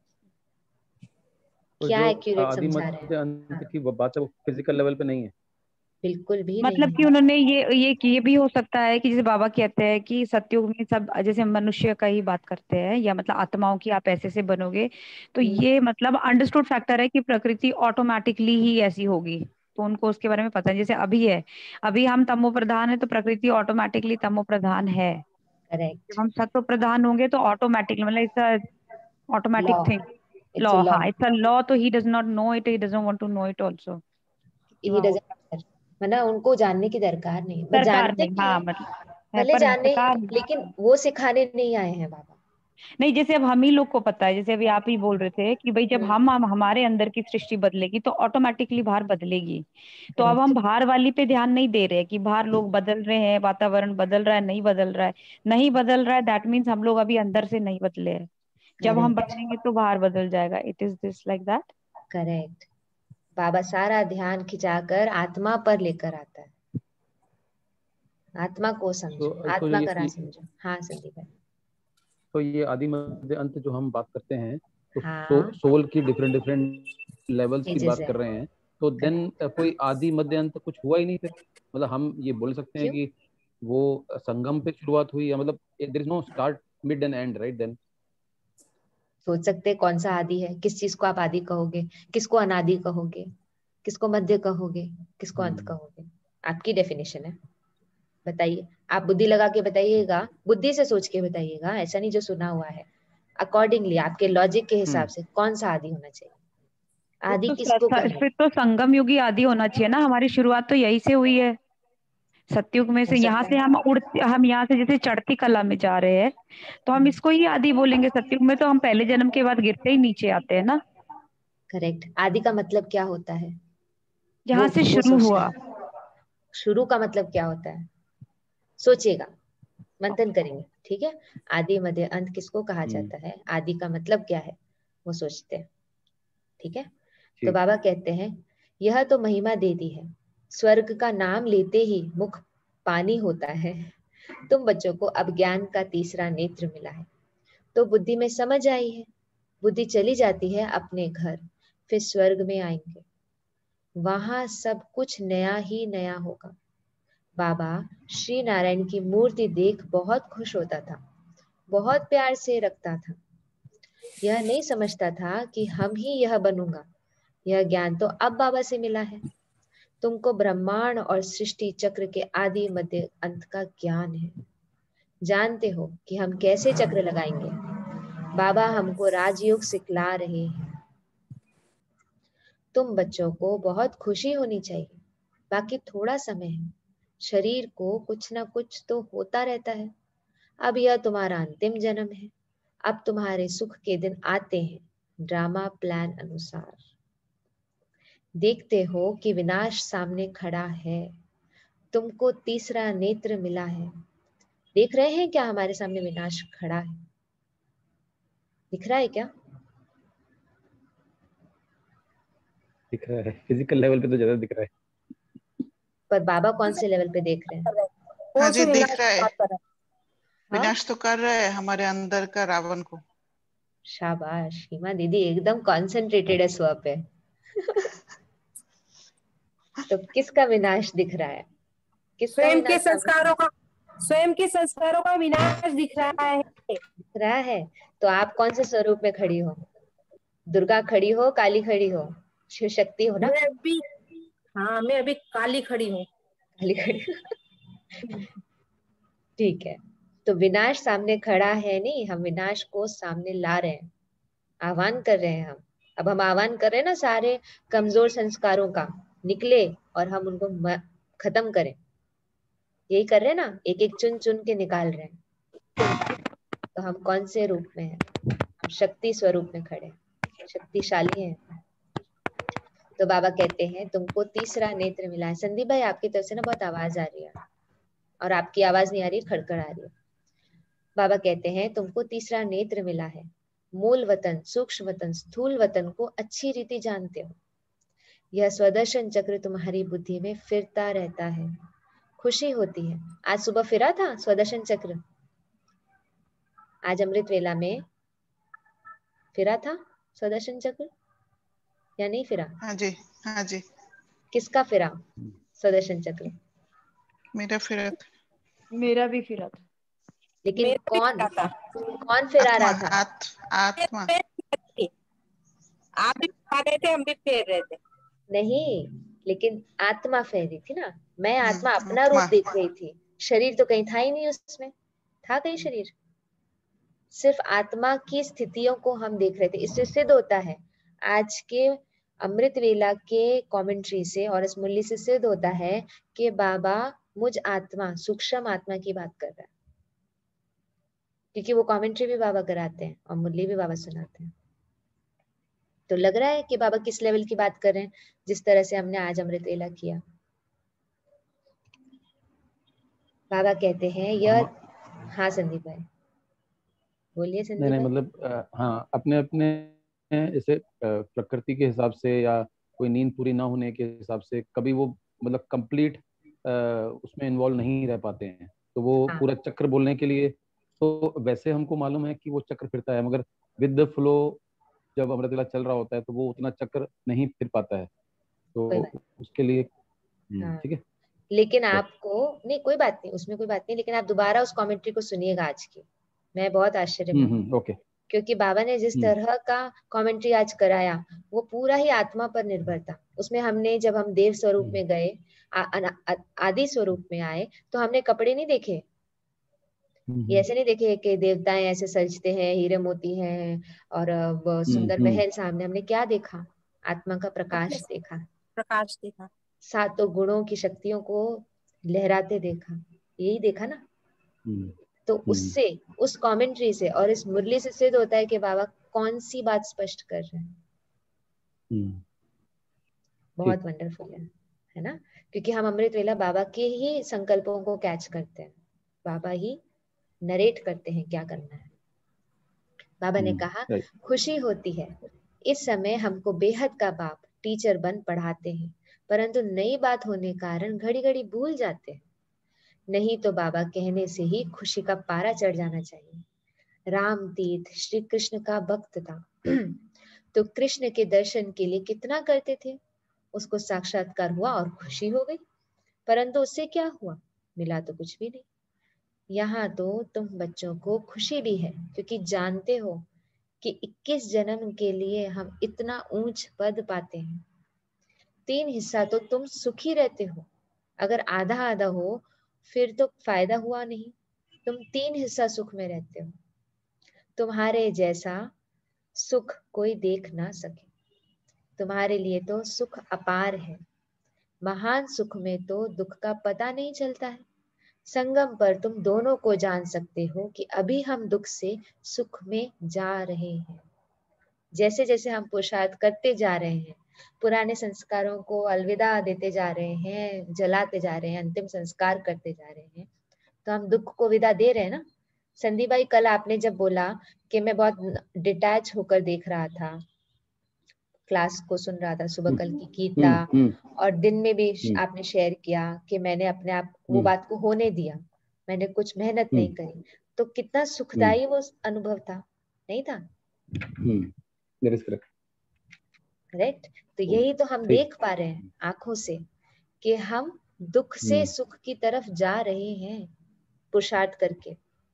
तो क्या जो एक्यूरेट आदि समझा रहे मध्य हैं? अंत हाँ, की वो बात है वो फिजिकल लेवल पे नहीं है। बिल्कुल भी मतलब नहीं कि है। उन्होंने ये ये ये भी हो सकता है कि जैसे बाबा कहते हैं कि सतयुग में सब जैसे मनुष्य का ही बात करते हैं, या मतलब आत्माओं की आप ऐसे से बनोगे, तो हम्म, ये मतलब अंडरस्टूड फैक्टर है कि प्रकृति ऑटोमेटिकली ही ऐसी होगी, तो उनको उसके बारे में पता है। जैसे अभी है, अभी हम तमो प्रधान है तो प्रकृति ऑटोमेटिकली तमो प्रधान है। जब करेक्ट। हम सत्व प्रधान होंगे तो ऑटोमेटिकली मतलब it's law, automatic thing, it's a law, law. हाँ इट्स अ लॉ, तो he does not know it, he doesn't want to know it also. He doesn't, मतलब उनको जानने की दरकार नहीं, बस दरकार जानते नहीं, हैं। हाँ मतलब है भले पर जाने, दरकार नहीं। लेकिन वो सिखाने नहीं आए हैं बाबा। नहीं जैसे अब हम ही लोग को पता है, जैसे अभी आप ही बोल रहे थे कि भाई जब हम्म, हम हम हमारे अंदर की सृष्टि बदलेगी तो ऑटोमेटिकली बाहर बदलेगी। तो अब करेक्ट। हम बाहर वाली पे ध्यान नहीं दे रहे कि बाहर लोग बदल रहे हैं, वातावरण बदल रहा है, नहीं बदल रहा है, नहीं बदल रहा है, दैट मीन्स हम लोग अभी अंदर से नहीं बदले हैं। जब हम करेक्ट। बदलेंगे तो बाहर बदल जाएगा, it is this like that. Correct. बाबा सारा ध्यान खिंचाकर आत्मा पर लेकर आता है। आत्मा को समझो, तो तो आत्मा ये, का राज ये समझो। हाँ संदीप भाई। तो ये आदि मध्य अंत जो हम बात करते हैं तो सो, हाँ, सोल की डिफरेंट डिफरेंट लेवल्स की एजेस बात है। कर रहे हैं। तो देन करेक्ट। कोई आदि मध्य अंत कुछ हुआ ही नहीं फिर? मतलब हम ये बोल सकते हैं क्यों? कि वो संगम पे शुरुआत हुई, या मतलब there is no start mid end end, right? Then सोच सकते हैं कौन सा आदि है, किस चीज को आप आदि कहोगे, किसको अनादि कहोगे, किसको मध्य कहोगे, किसको अंत कहोगे? आपकी डेफिनेशन है, बताइए। आप बुद्धि लगा के बताइएगा, बुद्धि से सोच के बताइएगा, ऐसा नहीं जो सुना हुआ है। अकॉर्डिंगली आपके लॉजिक के हिसाब से कौन सा आदि होना चाहिए? आदि तो किसको कहें? फिर तो संगम युगी आदि होना चाहिए ना, हमारी शुरुआत तो यही से हुई है, सतयुग में से। यहाँ से हम उड़ हम यहाँ से जैसे चढ़ती कला में जा रहे हैं तो हम इसको ही आदि बोलेंगे। सतयुग में तो हम पहले जन्म के बाद गिरते ही नीचे आते हैं ना। करेक्ट। आदि का मतलब क्या होता है? जहाँ से शुरू हुआ। शुरू का मतलब क्या होता है? सोचिएगा, मंथन करेंगे, ठीक है। आदि मध्य अंत किसको कहा जाता है? आदि का मतलब क्या है वो सोचते हैं, ठीक है। तो बाबा कहते हैं यह तो महिमा दे दी है, स्वर्ग का नाम लेते ही मुख पानी होता है। तुम बच्चों को अब ज्ञान का तीसरा नेत्र मिला है, तो बुद्धि में समझ आई है। बुद्धि चली जाती है अपने घर, फिर स्वर्ग में आएंगे, वहां सब कुछ नया ही नया होगा। बाबा श्री नारायण की मूर्ति देख बहुत खुश होता था, बहुत प्यार से रखता था। यह नहीं समझता था कि हम ही यह बनूंगा। यह ज्ञान तो अब बाबा से मिला है। तुमको ब्रह्मांड और सृष्टि चक्र के आदि मध्य अंत का ज्ञान है। जानते हो कि हम कैसे चक्र लगाएंगे? बाबा हमको राजयोग सिखला रहे हैं। तुम बच्चों को बहुत खुशी होनी चाहिए, बाकी थोड़ा समय है। शरीर को कुछ ना कुछ तो होता रहता है। अब यह तुम्हारा अंतिम जन्म है। अब तुम्हारे सुख के दिन आते हैं, ड्रामा प्लान अनुसार। देखते हो कि विनाश सामने खड़ा है। तुमको तीसरा नेत्र मिला है। देख रहे हैं क्या हमारे सामने विनाश खड़ा है? दिख रहा है क्या? दिख रहा है, फिजिकल लेवल पे तो ज्यादा दिख रहा है। पर बाबा कौन से लेवल पे देख रहे हैं? हाँ जी, दिख रहा है। विनाश तो कर रहा है हमारे अंदर का रावण को। शाबाश हिमा दीदी, एकदम कॉन्सेंट्रेटेड है स्व पे। तो किसका विनाश दिख रहा है? किसका स्वयं के विनाश संस्कारों का स्वयं के संस्कारों का विनाश दिख रहा है। दिख रहा है। तो आप कौन से स्वरूप में खड़ी हो? दुर्गा खड़ी हो, काली खड़ी हो, शिव शक्ति हो ना? मैं अभी हाँ मैं अभी काली खड़ी हूँ। काली खड़ी ठीक है। तो विनाश सामने खड़ा है, नहीं, हम विनाश को सामने ला रहे हैं, आह्वान कर रहे हैं हम। अब हम आह्वान कर रहे हैं ना सारे कमजोर संस्कारों का, निकले और हम उनको खत्म करें। यही कर रहे हैं ना, एक एक चुन चुन के निकाल रहे हैं। तो हम कौन से रूप में हैं? हम शक्ति स्वरूप में खड़े, शक्तिशाली हैं। तो बाबा कहते हैं तुमको तीसरा नेत्र मिला है। संदीप भाई आपकी तरफ से ना बहुत आवाज आ रही है, और आपकी आवाज नहीं आ रही, खड़खड़ आ रही है। बाबा कहते हैं तुमको तीसरा नेत्र मिला है। मूल वतन, सूक्ष्म वतन, स्थूल वतन को अच्छी रीति जानते हो। यह स्वदर्शन चक्र तुम्हारी बुद्धि में फिरता रहता है। खुशी होती है। आज सुबह फिरा था स्वदर्शन चक्र, आज अमृत वेला में फिरा था स्वदर्शन चक्र या नहीं फिरा? हाँ जी, हाँ जी। किसका फिरा स्वदर्शन चक्र? मेरा फिरा था। मेरा भी फिरा था। लेकिन कौन कौन फिरा रहा था? आत, आत्मा। आप भी फिरा रहे थे, हम भी फेर रहे थे। नहीं, लेकिन आत्मा फेरी थी ना। मैं आत्मा अपना रूप देख रही थी, शरीर तो कहीं था ही नहीं उसमें। था कहीं शरीर? सिर्फ आत्मा की स्थितियों को हम देख रहे थे। इससे सिद्ध होता है आज के अमृत वेला के कमेंट्री से और इस मुरली से सिद्ध होता है कि बाबा मुझ आत्मा, सूक्ष्म आत्मा की बात कर रहा है, क्योंकि वो कमेंट्री भी बाबा कराते हैं और मुरली भी बाबा सुनाते हैं। तो लग रहा है कि बाबा किस लेवल की बात कर रहे हैं, जिस तरह से हमने आज अमृत वेला किया। बाबा कहते हैं यह, हाँ संदीप भाई बोलिए। संदीप नहीं नहीं भाई, मतलब हाँ, अपने अपने जैसे प्रकृति के हिसाब से या कोई नींद पूरी ना होने के हिसाब से कभी वो मतलब कंप्लीट उसमें इन्वॉल्व नहीं रह पाते हैं, तो वो हाँ। पूरा चक्र बोलने के लिए तो वैसे हमको मालूम है कि वो चक्र फिरता है, मगर विद द फ्लो जब अमृत वेला चल रहा होता है तो वो उतना चक्र नहीं फिर पाता है, तो उसके लिए हाँ। ठीक है। लेकिन आपको नहीं, कोई बात नहीं, उसमें कोई बात नहीं, लेकिन आप दोबारा उस कमेंट्री को सुनिएगा आज की। मैं बहुत आश्चर्य में हूँ, ओके। क्योंकि बाबा ने जिस तरह का कमेंट्री आज कराया वो पूरा ही आत्मा पर निर्भर था। उसमें हमने, जब हम देव स्वरूप में गए, आदि स्वरूप में आए, तो हमने कपड़े नहीं देखे, ये ऐसे नहीं देखे कि देवताएं ऐसे सजते हैं, हीरे मोती हैं और वो सुंदर महल सामने, हमने क्या देखा? आत्मा का प्रकाश देखा, प्रकाश देखा, सातों गुणों की शक्तियों को लहराते देखा, यही देखा ना। तो उससे, उस कमेंट्री से और इस मुरली से सिद्ध होता है कि बाबा कौन सी बात स्पष्ट कर रहे हैं। बहुत वंडरफुल है, है ना, क्योंकि हम अमृत वेला बाबा के ही संकल्पों को कैच करते हैं, बाबा ही नरेट करते हैं क्या करना है। बाबा ने कहा खुशी होती है इस समय हमको बेहद का बाप टीचर बन पढ़ाते हैं, परंतु नई बात होने कारण घड़ी घड़ी भूल जाते हैं। नहीं तो बाबा कहने से ही खुशी का पारा चढ़ जाना चाहिए। राम तीर्थ श्री कृष्ण का भक्त था तो कृष्ण के दर्शन के लिए कितना करते थे, उसको साक्षात्कार हुआ और खुशी हो गई, परंतु उससे क्या हुआ? मिला तो कुछ भी नहीं। यहाँ तो तुम बच्चों को खुशी भी है क्योंकि जानते हो कि इक्कीस जन्म के लिए हम इतना ऊंच पद पाते हैं। तीन हिस्सा तो तुम सुखी रहते हो, अगर आधा आधा हो फिर तो फायदा हुआ नहीं। तुम तीन हिस्सा सुख में रहते हो, तुम्हारे जैसा सुख कोई देख ना सके। तुम्हारे लिए तो सुख अपार है, महान सुख में तो दुख का पता नहीं चलता है। संगम पर तुम दोनों को जान सकते हो कि अभी हम दुख से सुख में जा रहे हैं। जैसे जैसे हम पुरुषार्थ करते जा रहे हैं, पुराने संस्कारों को अलविदा देते जा रहे हैं, जलाते जा रहे हैं, अंतिम संस्कार करते जा रहे हैं, तो हम दुख को विदा दे रहे हैं ना। संदीप भाई, कल आपने जब बोला कि मैं बहुत डिटैच होकर देख रहा था, क्लास को सुन रहा था, सुबह कल की गीता, और दिन में भी आपने शेयर किया कि मैंने अपने आप वो बात को होने दिया, मैंने कुछ मेहनत नहीं करी, तो कितना सुखदायी वो अनुभव था, नहीं था? करेक्ट। तो यही तो हम देख पा रहे हैं आंखों से कि हम दुख से सुख की तरफ जा रहे हैं पुरुषार्थ करके,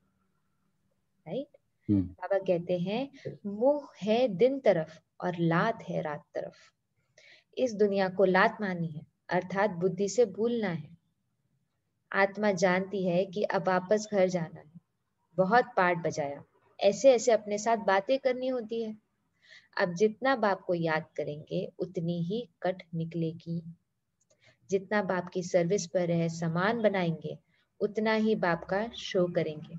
राइट। बाबा कहते हैं मुंह है दिन तरफ और लात है रात तरफ। इस दुनिया को लात मानी है, अर्थात बुद्धि से भूलना है। आत्मा जानती है कि अब वापस घर जाना है, बहुत पाठ बजाया, ऐसे ऐसे अपने साथ बातें करनी होती है। अब जितना बाप को याद करेंगे उतनी ही कट निकलेगी, जितना बाप की सर्विस पर है समान बनाएंगे उतना ही बाप का शो करेंगे।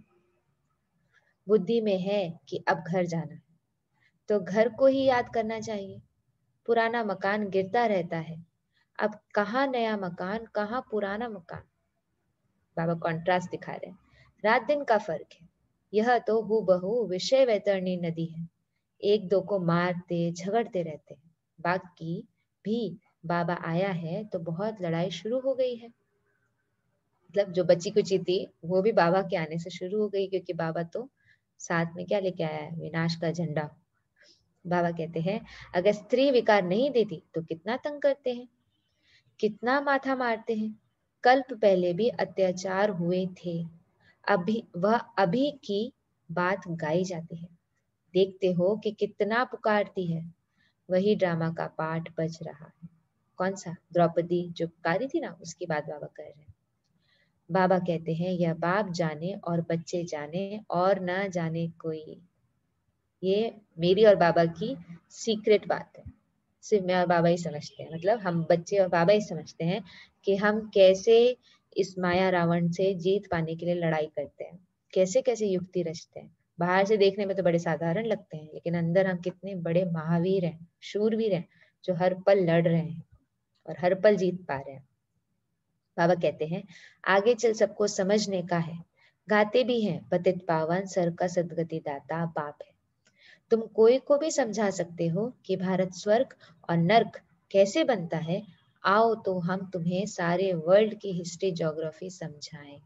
बुद्धि में है कि अब घर जाना है तो घर को ही याद करना चाहिए। पुराना मकान गिरता रहता है, अब कहाँ नया मकान, कहाँ पुराना मकान। बाबा कॉन्ट्रास्ट दिखा रहे हैं, रात दिन का फर्क है। यह तो हूबहू विषय वैतरणी नदी है, एक दो को मारते झगड़ते रहते हैं। बाकी भी बाबा आया है तो बहुत लड़ाई शुरू हो गई है। मतलब जो बची कुची थी वो भी बाबा के आने से शुरू हो गई, क्योंकि बाबा तो साथ में क्या लेके आया है? विनाश का झंडा। बाबा कहते हैं अगर स्त्री विकार नहीं देती तो कितना तंग करते हैं, कितना माथा मारते हैं। कल्प पहले भी अत्याचार हुए थे, अभी वह अभी की बात गाई जाती है। देखते हो कि कितना पुकारती है, वही ड्रामा का पाठ बज रहा है। कौन सा? द्रौपदी जो पुकारी थी ना, उसकी बात बाबा कर रहे हैं। बाबा कहते हैं यह बाप जाने और बच्चे जाने और ना जाने कोई। ये मेरी और बाबा की सीक्रेट बात है, सिर्फ मैं और बाबा ही समझते हैं। मतलब हम बच्चे और बाबा ही समझते हैं कि हम कैसे इस माया रावण से जीत पाने के लिए लड़ाई करते हैं, कैसे कैसे युक्ति रचते हैं। बाहर से देखने में तो बड़े साधारण लगते हैं, लेकिन अंदर हम कितने बड़े महावीर हैं, शूरवीर हैं, जो हर पल लड़ रहे हैं और हर पल जीत पा रहे हैं। बाबा कहते हैं आगे चल सबको समझने का है। गाते भी हैं पतित पावन सर का सदगति दाता बाप है। तुम कोई को भी समझा सकते हो कि भारत स्वर्ग और नर्क कैसे बनता है। आओ तो हम तुम्हें सारे वर्ल्ड की हिस्ट्री ज्योग्राफी समझाएं।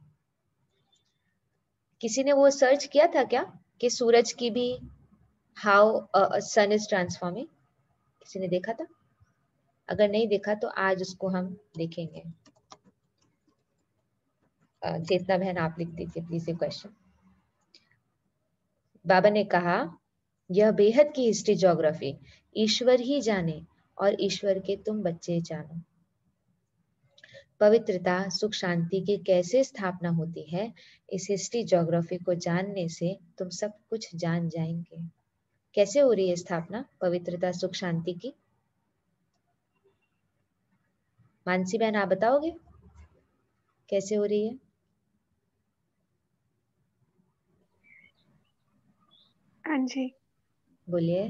किसी ने वो सर्च किया था क्या कि सूरज की भी हाउ सन इज ट्रांसफॉर्मिंग? किसी ने देखा था? अगर नहीं देखा तो आज उसको हम देखेंगे। चेतना बहन आप लिख दीजिए प्लीज ये क्वेश्चन। बाबा ने कहा यह बेहद की हिस्ट्री ज्योग्राफी ईश्वर ही जाने और ईश्वर के तुम बच्चे जानो। पवित्रता सुख शांति की कैसे स्थापना होती है, इस हिस्ट्री ज्योग्राफी को जानने से तुम सब कुछ जान जाएंगे। कैसे हो रही है स्थापना पवित्रता सुख शांति की? मानसी बहन आप बताओगे कैसे हो रही है? हाँ जी, बोलिए।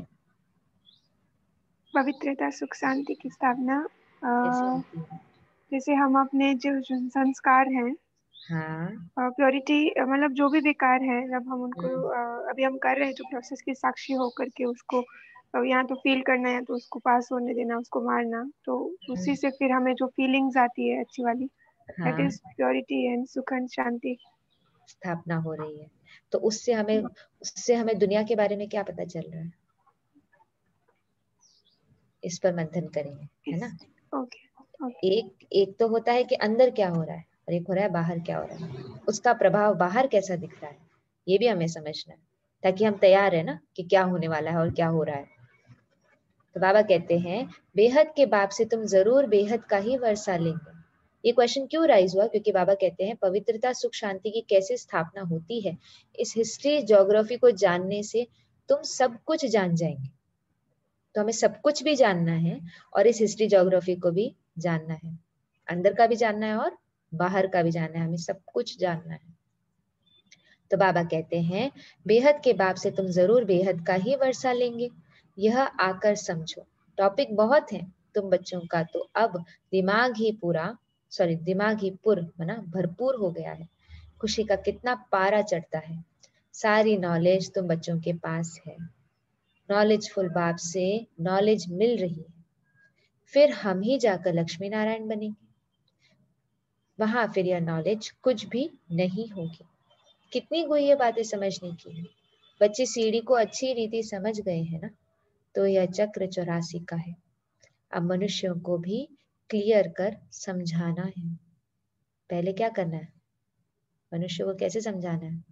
पवित्रता सुख शांति की स्थापना कैसे अ, होती है? जैसे हम अपने जो जो संस्कार हैं, हाँ प्योरिटी मतलब जो भी बेकार है, जब हम उनको हम्म, अ, अभी हम कर रहे हैं जो प्रोसेस की साक्षी होकर के उसको अ, या तो फील करना या तो उसको पास होने देना, उसको मारना, तो उसी से फिर हमें जो फीलिंग्स आती है अच्छी वाली, दैट हाँ इज प्योरिटी एंड सुख एंड शांति। स्थापना हो रही है। तो उससे हमें उससे हमें दुनिया के बारे में क्या पता चल रहा है, इस पर मंथन करेंगे, है ना? ओके ओके एक एक तो होता है कि अंदर क्या हो रहा है और एक हो रहा है बाहर क्या हो रहा है, उसका प्रभाव बाहर कैसा दिख रहा है, ये भी हमें समझना है, ताकि हम तैयार है ना कि क्या होने वाला है और क्या हो रहा है। तो बाबा कहते हैं बेहद के बाप से तुम जरूर बेहद का ही वर्षा लेंगे। ये क्वेश्चन क्यों राइज हुआ? क्योंकि बाबा कहते हैं पवित्रता सुख शांति की कैसे स्थापना होती है, इस हिस्ट्री ज्योग्राफी को जानने से तुम सब कुछ जान जाएंगे। तो हमें सब कुछ भी जानना है और इस हिस्ट्री ज्योग्राफी को भी जानना है, अंदर का भी जानना है और बाहर का भी जानना है, हमें सब कुछ जानना है। तो बाबा कहते हैं बेहद के बाप से तुम जरूर बेहद का ही वर्षा लेंगे, यह आकर समझो। टॉपिक बहुत है तुम बच्चों का, तो अब दिमाग ही पूरा सॉरी दिमाग ही पुर ना भरपूर हो गया है, खुशी का कितना पारा चढ़ता है, सारी नॉलेज तुम बच्चों के पास है, नॉलेजफुल बाप से नॉलेज मिल रही है, फिर हम ही जाकर लक्ष्मी नारायण बनेंगे, वहां फिर यह नॉलेज कुछ भी नहीं होगी। कितनी गुह्य बातें समझने की है, बच्चे सीढ़ी को अच्छी रीति समझ गए हैं ना, तो यह चक्र चौरासी का है, अब मनुष्यों को भी क्लियर कर समझाना है। पहले क्या करना है, मनुष्य को कैसे समझाना है?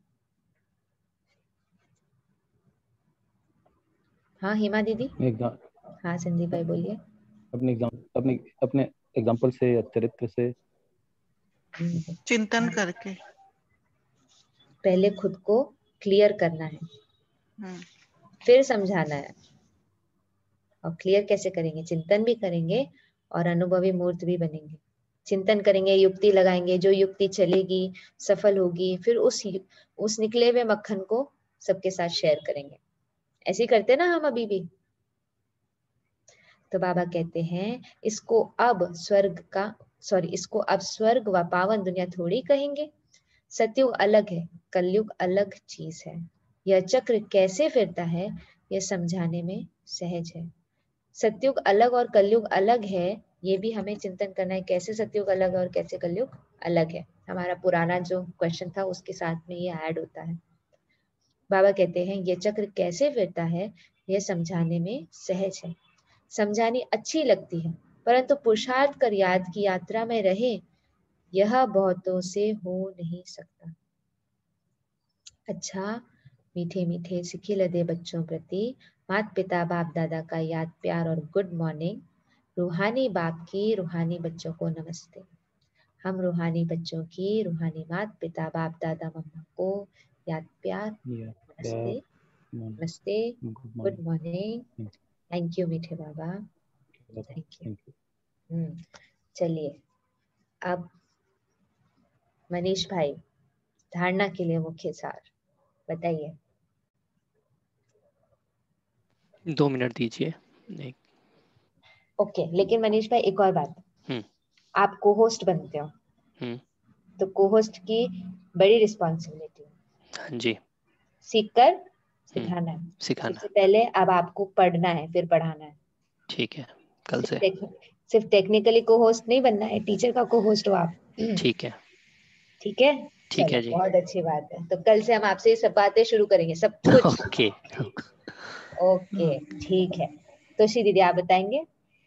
हाँ हिमा दीदी। हाँ संदीप भाई बोलिए। अपने एग्जाम अपने अपने एग्जाम्पल से या चरित्र से चिंतन करके पहले खुद को क्लियर करना है, फिर समझाना है। और क्लियर कैसे करेंगे? चिंतन भी करेंगे और अनुभवी मूर्त भी बनेंगे। चिंतन करेंगे, युक्ति लगाएंगे, जो युक्ति चलेगी सफल होगी, फिर उस उस निकले हुए मक्खन को सबके साथ शेयर करेंगे। ऐसे ही करते ना हम अभी भी। तो बाबा कहते हैं इसको अब स्वर्ग का सॉरी इसको अब स्वर्ग व पावन दुनिया थोड़ी कहेंगे। सतयुग अलग है, कलयुग अलग चीज है। यह चक्र कैसे फिरता है यह समझाने में सहज है। सतयुग अलग और कलयुग अलग है, ये भी हमें चिंतन करना है, कैसे सतयुग अलग है और कैसे कलयुग अलग है। हमारा पुराना जो क्वेश्चन था उसके साथ में ये ऐड होता है। बाबा कहते हैं ये चक्र कैसे फिरता है यह समझाने में सहज है। समझानी अच्छी लगती है, परंतु पुरुषार्थ कर याद की यात्रा में रहे यह बहुतों से हो नहीं सकता। अच्छा मीठे मीठे सिखिल दे बच्चों प्रति माता पिता बाप दादा का याद प्यार और गुड मॉर्निंग। रूहानी बाप की रूहानी बच्चों को नमस्ते। हम रूहानी बच्चों की रूहानी माता पिता बाप दादा मम्मा को याद प्यार नमस्ते नमस्ते गुड मॉर्निंग। थैंक यू मीठे बाबा, थैंक यू। हम्म चलिए अब मनीष भाई धारणा के लिए मुख्य सार बताइए। दो मिनट दीजिए। ओके okay, लेकिन मनीष भाई एक और बात, आप को होस्ट बनते हो तो को होस्ट की बड़ी रिस्पॉन्सिबिलिटी है। हाँ जी। सीख कर सिखाना है। सिखाना। इससे पहले अब आपको पढ़ना है फिर पढ़ाना है। ठीक है, कल से सिर्फ, सिर्फ टेक्निकली को होस्ट नहीं बनना है, टीचर का को होस्ट हो आप। ठीक है ठीक है ठीक है जी, बहुत अच्छी बात है। तो कल से हम आपसे सब बातें शुरू करेंगे, सब कुछ। ओके ओके ठीक है। तो श्री दीदी आप बताएंगे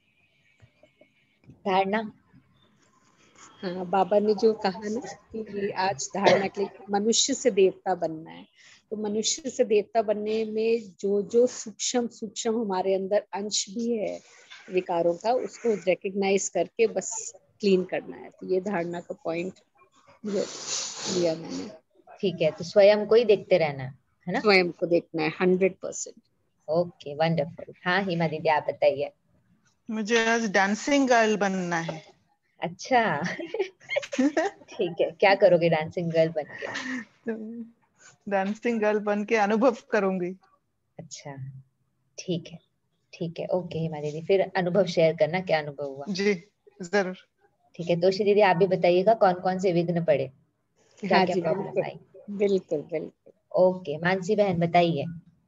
धारणा। हाँ, बाबा ने जो कहा ना कि आज धारणा के लिए मनुष्य से देवता बनना है, तो मनुष्य से देवता बनने में जो जो सूक्ष्म सूक्ष्म हमारे अंदर अंश भी है विकारों का, उसको रिकग्नाइज करके बस क्लीन करना है। तो ये धारणा का पॉइंट लिया मैंने। ठीक है, तो स्वयं को ही देखते रहना है ना, स्वयं को देखना है हंड्रेड परसेंट। Okay wonderful. हाँ हिमा दीदी आप बताइए। मुझे आज डांसिंग गर्ल बनना है। अच्छा ठीक है, क्या करोगे डांसिंग गर्ल बन के? डांसिंग गर्ल बन के अनुभव करूंगी। अच्छा ठीक है, ठीक है, ओके हिमा दीदी, फिर अनुभव शेयर करना क्या अनुभव हुआ। जी जरूर। ठीक है, तोशी दीदी आप भी बताइएगा कौन कौन से विघ्न पड़े, क्या हाँ क्या जी प्रॉब्लम बिल्कुल आई। बिल्कुल बिल्कुल। ओके मानसी बहन बताइए।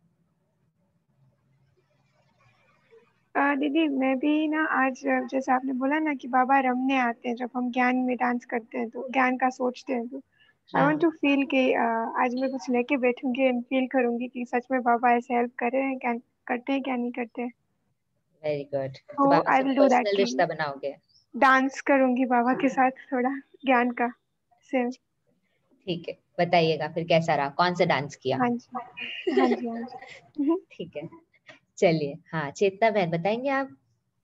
आ, दीदी मैं भी ना आज जैसे आपने बोला ना कि बाबा रमने आते हैं जब हम ज्ञान में डांस करते हैं, तो ज्ञान का सोचते हैं, तो आई वांट टू फील कि आ, आज मैं कुछ लेके बैठूंगी एंड फील करूंगी कि सच में बाबा ऐसे हेल्प कर रहे हैं, क्या करते हैं क्या नहीं करते हैं। वेरी गुड, तो तो बाबा आई से विल डू दैट पर्सनल कि रिश्ता बनाओगे। डांस करूंगी बाबा के साथ थोड़ा ज्ञान का से। ठीक है, बताइएगा फिर कैसा रहा, कौन सा डांस किया। हाँ जी हाँ जी हाँ जी। ठीक है, चलिए हाँ चेतना बहन बताएंगे आप।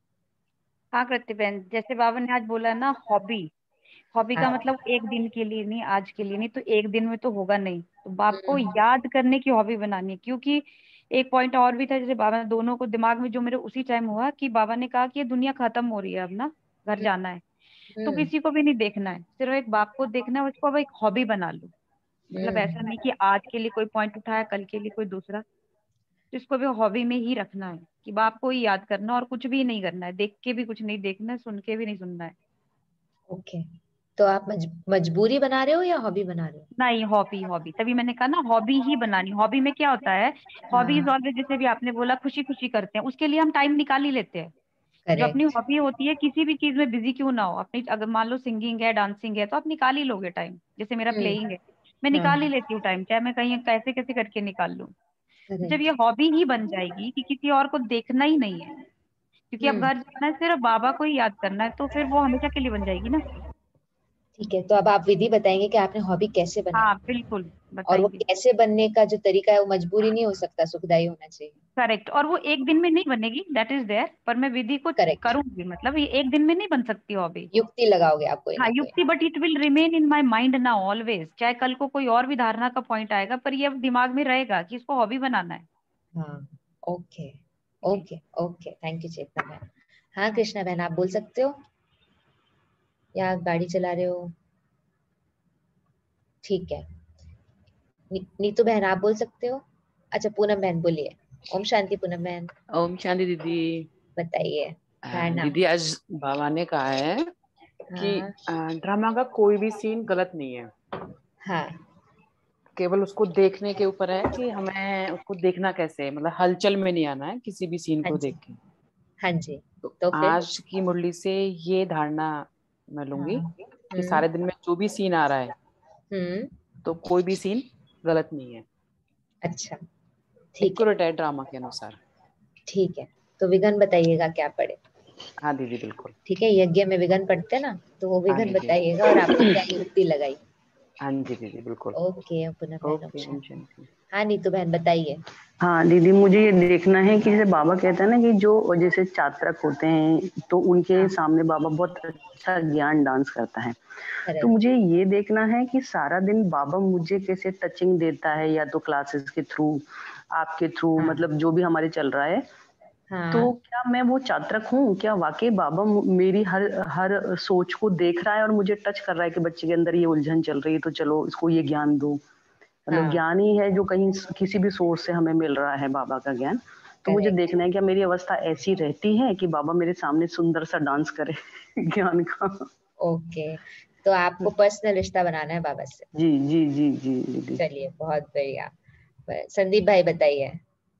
हाँ कृति बहन, जैसे बाबा ने आज बोला ना हॉबी, हॉबी का हाँ मतलब एक दिन के लिए नहीं, आज के लिए नहीं, तो एक दिन में तो होगा नहीं, तो बाप को हम्म, याद करने की हॉबी बनानी है। क्योंकि एक पॉइंट और भी था, जैसे बाबा ने दोनों को दिमाग में जो मेरे उसी टाइम हुआ कि बाबा ने कहा कि ये दुनिया खत्म हो रही है अब ना, घर जाना है, तो हम्म, किसी को भी नहीं देखना है, सिर्फ एक बाप को देखना है, उसको अब एक हॉबी बना लो। मतलब ऐसा हम्म, नहीं कि आज के लिए कोई पॉइंट उठाया कल के लिए कोई दूसरा, तो इसको भी हॉबी में ही रखना है कि बाप को ही याद करना, और कुछ भी नहीं करना है, देख के भी कुछ नहीं देखना है, सुन के भी नहीं सुनना है। ओके, तो आप मज, मजबूरी बना रहे हो या हॉबी बना रहे हो? नहीं, हॉबी, हॉबी, तभी मैंने कहा ना हॉबी ही बनानी। हॉबी में क्या होता है, हॉबीज हाँ ऑलवेज जैसे भी आपने बोला खुशी खुशी करते हैं, उसके लिए हम टाइम निकाल ही लेते हैं। जो अपनी करेक्ट। हॉबी होती है, किसी भी चीज में बिजी क्यों ना हो, अपनी अगर मान लो सिंगिंग है, डांसिंग है, तो आप निकाल ही लोगे टाइम। जैसे मेरा प्लेइंग हम्म, है, मैं हाँ निकाल ही लेती हूँ टाइम, चाहे मैं कहीं कैसे कैसे करके निकाल लूँ। तो जब ये करेक्ट। हॉबी ही बन जाएगी कि किसी और को देखना ही नहीं है, क्योंकि अब हम्म, घर जाना है, सिर्फ बाबा को ही याद करना है, तो फिर वो हमेशा के लिए बन जाएगी ना। ठीक है, तो अब आप विधि बताएंगे कि आपने हॉबी कैसे बनाई, हाँ बिल्कुल और वो बताएंगे। कैसे बनने का जो तरीका है वो मजबूरी नहीं हो सकता, सुखदायी होना चाहिए। करेक्ट, और वो एक दिन में नहीं बनेगी, दैट इज देयर, पर मैं विधि को करेक्ट, करूंगी, मतलब ये एक दिन में नहीं बन सकती हॉबी। युक्ति लगाओगे आप कोई हाँ ना कोई। युक्ति, but it will remain in my mind ना ऑलवेज, चाहे कल को कोई और भी धारणा का पॉइंट आएगा, पर ये अब दिमाग में रहेगा कि इसको हॉबी बनाना है। हाँ ओके, जी। Okay okay, thank you Chetna बहन। हाँ हाँ। कृष्णा बहन आप बोल सकते हो, या आप गाड़ी चला रहे हो? ठीक है, नी, नीतू बहन आप बोल सकते हो। अच्छा पूनम बहन बोलिए। ओम शांति पूनम बहन ओम शांति दीदी। बताइए अ, धारणा। दीदी आज बाबा ने कहा है कि हाँ अ, ड्रामा का कोई भी सीन गलत नहीं है, हाँ केवल उसको देखने के ऊपर है कि हमें उसको देखना कैसे है, मतलब हलचल में नहीं आना है किसी भी सीन हाँ को जी देख के। हाँ जी, तो तो फिर। आज की मुरली से ये धारणा मैं लूंगी हाँ कि हम्म सारे दिन में जो भी सीन आ रहा है हम्म, तो कोई भी सीन गलत नहीं है, अच्छा ठीक है, एक्यूरेट है ड्रामा के अनुसार। ठीक है, तो विघन बताइएगा क्या पड़े। हाँ दीदी बिल्कुल। ठीक है, यज्ञ में विघन पड़ते ना, तो वो हाँ विघन दीदी। बताइएगा और आपने क्या युक्ति लगाई। हाँ जी दीदी बिल्कुल। ओके पूनम बहन ओम ओके ओम शांति। शांति। हाँ नीतू बहन बताइए। हाँ दीदी, मुझे ये देखना है कि जैसे बाबा कहते हैं ना कि जो जैसे चात्रक होते हैं तो उनके हाँ सामने बाबा बहुत अच्छा ज्ञान डांस करता है, तो करेक्ट। मुझे ये देखना है कि सारा दिन बाबा मुझे कैसे टचिंग देता है, या तो क्लासेस के थ्रू, आपके थ्रू, हाँ मतलब जो भी हमारे चल रहा है, हाँ तो क्या मैं वो चात्रक हूँ? क्या वाकई बाबा मु- मेरी हर हर सोच को देख रहा है और मुझे टच कर रहा है कि बच्चे के अंदर ये उलझन चल रही है, तो चलो इसको ये ज्ञान दो। मतलब हाँ ज्ञान ही है जो कहीं किसी भी सोर्स से हमें मिल रहा है, बाबा का ज्ञान। तो मुझे करेक्ट। देखना है क्या मेरी अवस्था ऐसी रहती है कि बाबा मेरे सामने सुंदर सा डांस करे ज्ञान का। ओके, तो आपको पर्सनल रिश्ता बनाना है बाबा से। जी जी जी जी दीदी। चलिए बहुत बढ़िया। संदीप भाई बताइए।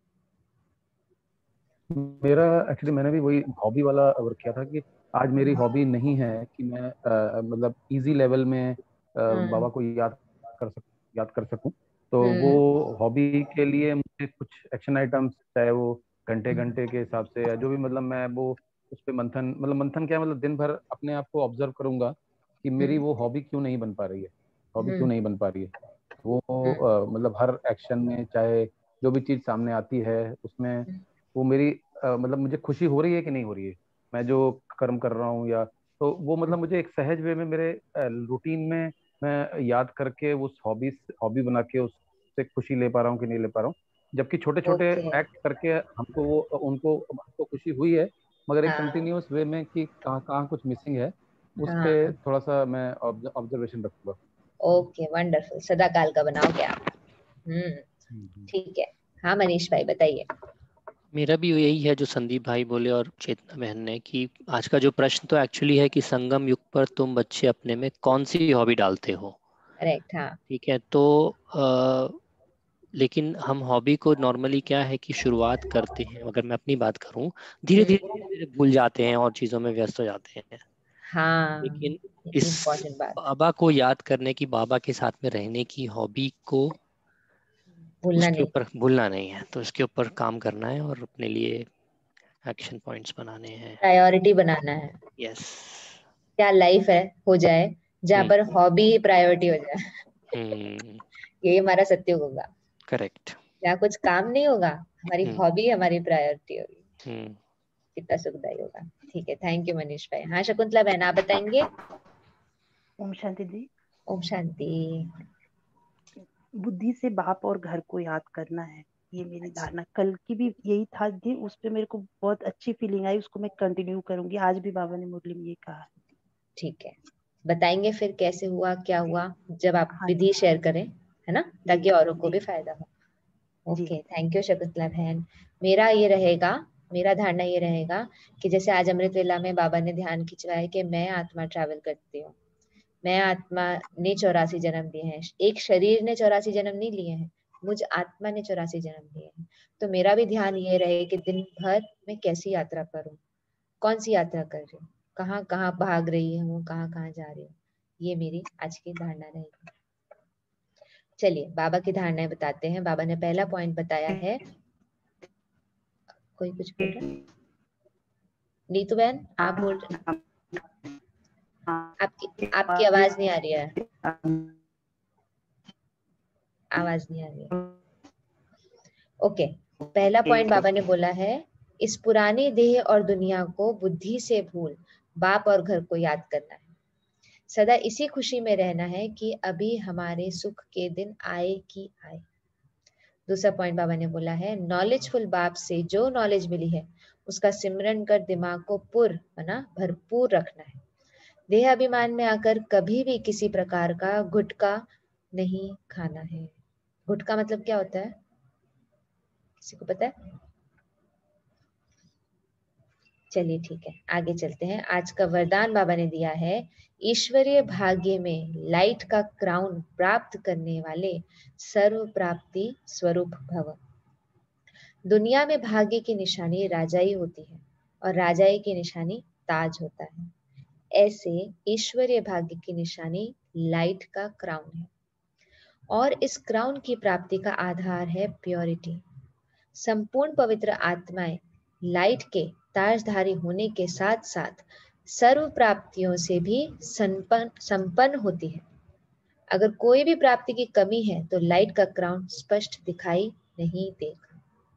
मेरा एक्चुअली मैंने भी वही हॉबी वाला वर्क किया था कि आज मेरी हम्म हॉबी नहीं है कि मैं अ, मतलब इजी लेवल में अ, हम्म बाबा को याद कर सक याद कर सकूं। तो वो हम्म हॉबी के लिए मुझे कुछ एक्शन आइटम्स, चाहे वो घंटे घंटे के हिसाब से या जो भी, मतलब मैं वो उस पे मंथन, मतलब मंथन क्या, मतलब दिन भर अपने आप को ऑब्जर्व करूंगा कि मेरी हम्म वो हॉबी क्यों नहीं बन पा रही है, हॉबी क्यों हम्म नहीं बन पा रही है। वो हम्म अ, मतलब हर एक्शन में, चाहे जो भी चीज़ सामने आती है उसमें वो मेरी अ, मतलब मुझे खुशी हो रही है कि नहीं हो रही है, मैं जो कर्म कर रहा हूँ या तो वो मतलब मुझे एक सहज वे में मेरे रूटीन में मैं याद करके उस हॉबी हॉबी बना के उससे खुशी ले पा रहा हूँ कि नहीं ले पा रहा हूँ। जबकि छोटे छोटे ओके। एक्ट करके हमको वो उनको हमको खुशी हुई है, मगर एक हाँ कंटिन्यूअस वे में कि कहाँ कहाँ कुछ मिसिंग है, उस पे हाँ। थोड़ा सा मैं ऑब्जर्वेशन रखूंगा। ओके वंडरफुल, सदा काल का बनाओगे आप। हम्म ठीक है। हाँ मनीष भाई बताइए। मेरा भी यही है जो संदीप भाई बोले और चेतना बहन ने, कि आज का जो प्रश्न तो एक्चुअली है कि संगम युग पर तुम बच्चे अपने में कौन सी हॉबी डालते हो। करेक्ट। हाँ ठीक है, तो आ, लेकिन हम हॉबी को नॉर्मली क्या है कि शुरुआत करते हैं, अगर मैं अपनी बात करूं, धीरे धीरे हम्म, धीरे धीरे भूल जाते हैं और चीज़ों में व्यस्त हो जाते हैं। हाँ लेकिन इस इम्पोर्टेंट बात। बाबा को याद करने की, बाबा के साथ में रहने की हॉबी को भूलना उसके नहीं। ऊपर भूलना नहीं है, तो इसके ऊपर काम करना है और अपने लिए एक्शन पॉइंट्स बनाने हैं। प्रायोरिटी बनाना है। यस। क्या लाइफ है हो जाए जहाँ हम्म पर हॉबी ही प्रायोरिटी हो जाए। हम्म यही हमारा सत्युग होगा। करेक्ट। जहाँ कुछ काम नहीं होगा, हमारी हम्म हॉबी हमारी प्रायोरिटी होगी। हम्म कितना सुखदायी होगा। ठीक है, थैंक यू मनीष भाई। हाँ शकुंतला बहन आप बताएंगे। ओम शांति दी। ओम शांति। बुद्धि से बाप और घर को याद करना है, ये मेरी धारणा। कल की भी यही था दी, उस पे मेरे को बहुत अच्छी फीलिंग आई, उसको मैं कंटिन्यू करूंगी। आज भी बाबा ने मुरली में ये कहा। ठीक है, बताएंगे फिर कैसे हुआ क्या हुआ जब आप हाँ विधि शेयर करें, है ना, ताकि औरों को जी भी फायदा हो। जी। ओके थैंक यू शकुंतला बहन। मेरा ये रहेगा, मेरा धारणा ये रहेगा कि जैसे आज अमृत वेला में बाबा ने ध्यान खिंचवाया कि मैं आत्मा ट्रैवल करती हूँ, मैं आत्मा ने चौरासी जन्म लिए हैं। एक शरीर ने चौरासी जन्म नहीं लिए हैं, मुझ आत्मा ने चौरासी जन्म लिए हैं। तो मेरा भी ध्यान ये रहे कि दिन भर मैं कैसी यात्रा करूं, कौन सी यात्रा कर रही हूँ, कहाँ कहाँ भाग रही हूँ, कहाँ कहाँ जा रही हूँ। ये मेरी आज की धारणा रहेगी। चलिए बाबा की धारणाएं बताते हैं। बाबा ने पहला पॉइंट बताया है, कोई कुछ बोल रहा है? नीतू बहन आप बोल रहे, आपकी आपकी आवाज नहीं आ रही है, आवाज नहीं आ रही है। ओके, पहला पॉइंट बाबा ने बोला है, इस पुरानी देह और दुनिया को बुद्धि से भूल बाप और घर को याद करना है। सदा इसी खुशी में रहना है कि अभी हमारे सुख के दिन आए कि आए। दूसरा पॉइंट बाबा ने बोला है, नॉलेजफुल बाप से जो नॉलेज मिली है उसका सिमरन कर दिमाग को पुर बना भरपूर रखना है। देह अभिमान में आकर कभी भी किसी प्रकार का गुटका नहीं खाना है। गुटका मतलब क्या होता है, किसी को पता है? चलिए ठीक है, आगे चलते हैं। आज का वरदान बाबा ने दिया है, ईश्वरीय भाग्य में लाइट का क्राउन प्राप्त करने वाले सर्व प्राप्ति स्वरूप भव। दुनिया में भाग्य की निशानी राजाई होती है और राजाई की निशानी ताज होता है। ऐसे ईश्वरीय भाग्य की निशानी लाइट का क्राउन है और इस क्राउन की प्राप्ति का आधार है प्योरिटी। संपूर्ण पवित्र आत्माएं लाइट के ताजधारी होने के साथ साथ सर्व प्राप्तियों से भी संपन्न संपन्न होती है। अगर कोई भी प्राप्ति की कमी है तो लाइट का क्राउन स्पष्ट दिखाई नहीं देगा।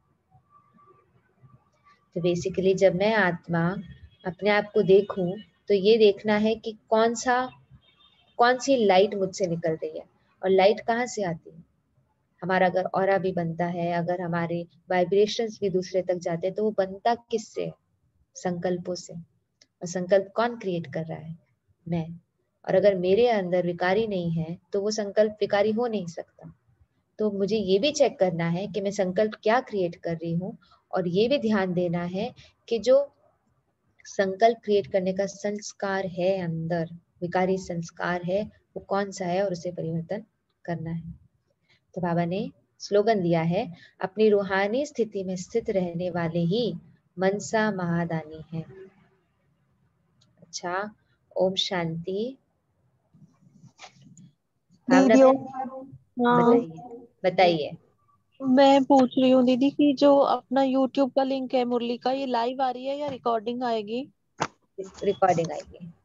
तो बेसिकली जब मैं आत्मा अपने आप को देखूं तो ये देखना है कि कौन सा कौन सी लाइट मुझसे निकल रही है और लाइट कहाँ से आती है। हमारा अगर ऑरा भी बनता है, अगर हमारे वाइब्रेशंस भी दूसरे तक जाते हैं, तो वो बनता किससे? संकल्पों से। और संकल्प कौन क्रिएट कर रहा है? मैं। और अगर मेरे अंदर विकारी नहीं है तो वो संकल्प विकारी हो नहीं सकता। तो मुझे ये भी चेक करना है कि मैं संकल्प क्या क्रिएट कर रही हूँ, और ये भी ध्यान देना है कि जो संकल्प क्रिएट करने का संस्कार है अंदर, विकारी संस्कार है, वो कौन सा है और उसे परिवर्तन करना है। तो बाबा ने स्लोगन दिया है, अपनी रूहानी स्थिति में स्थित रहने वाले ही मनसा महादानी है। अच्छा, ओम शांति। भावना दीदी हाँ बताइए बताइए। मैं पूछ रही हूँ दीदी कि जो अपना यूट्यूब का लिंक है मुरली का, ये लाइव आ रही है या रिकॉर्डिंग आएगी? रिकॉर्डिंग आएगी।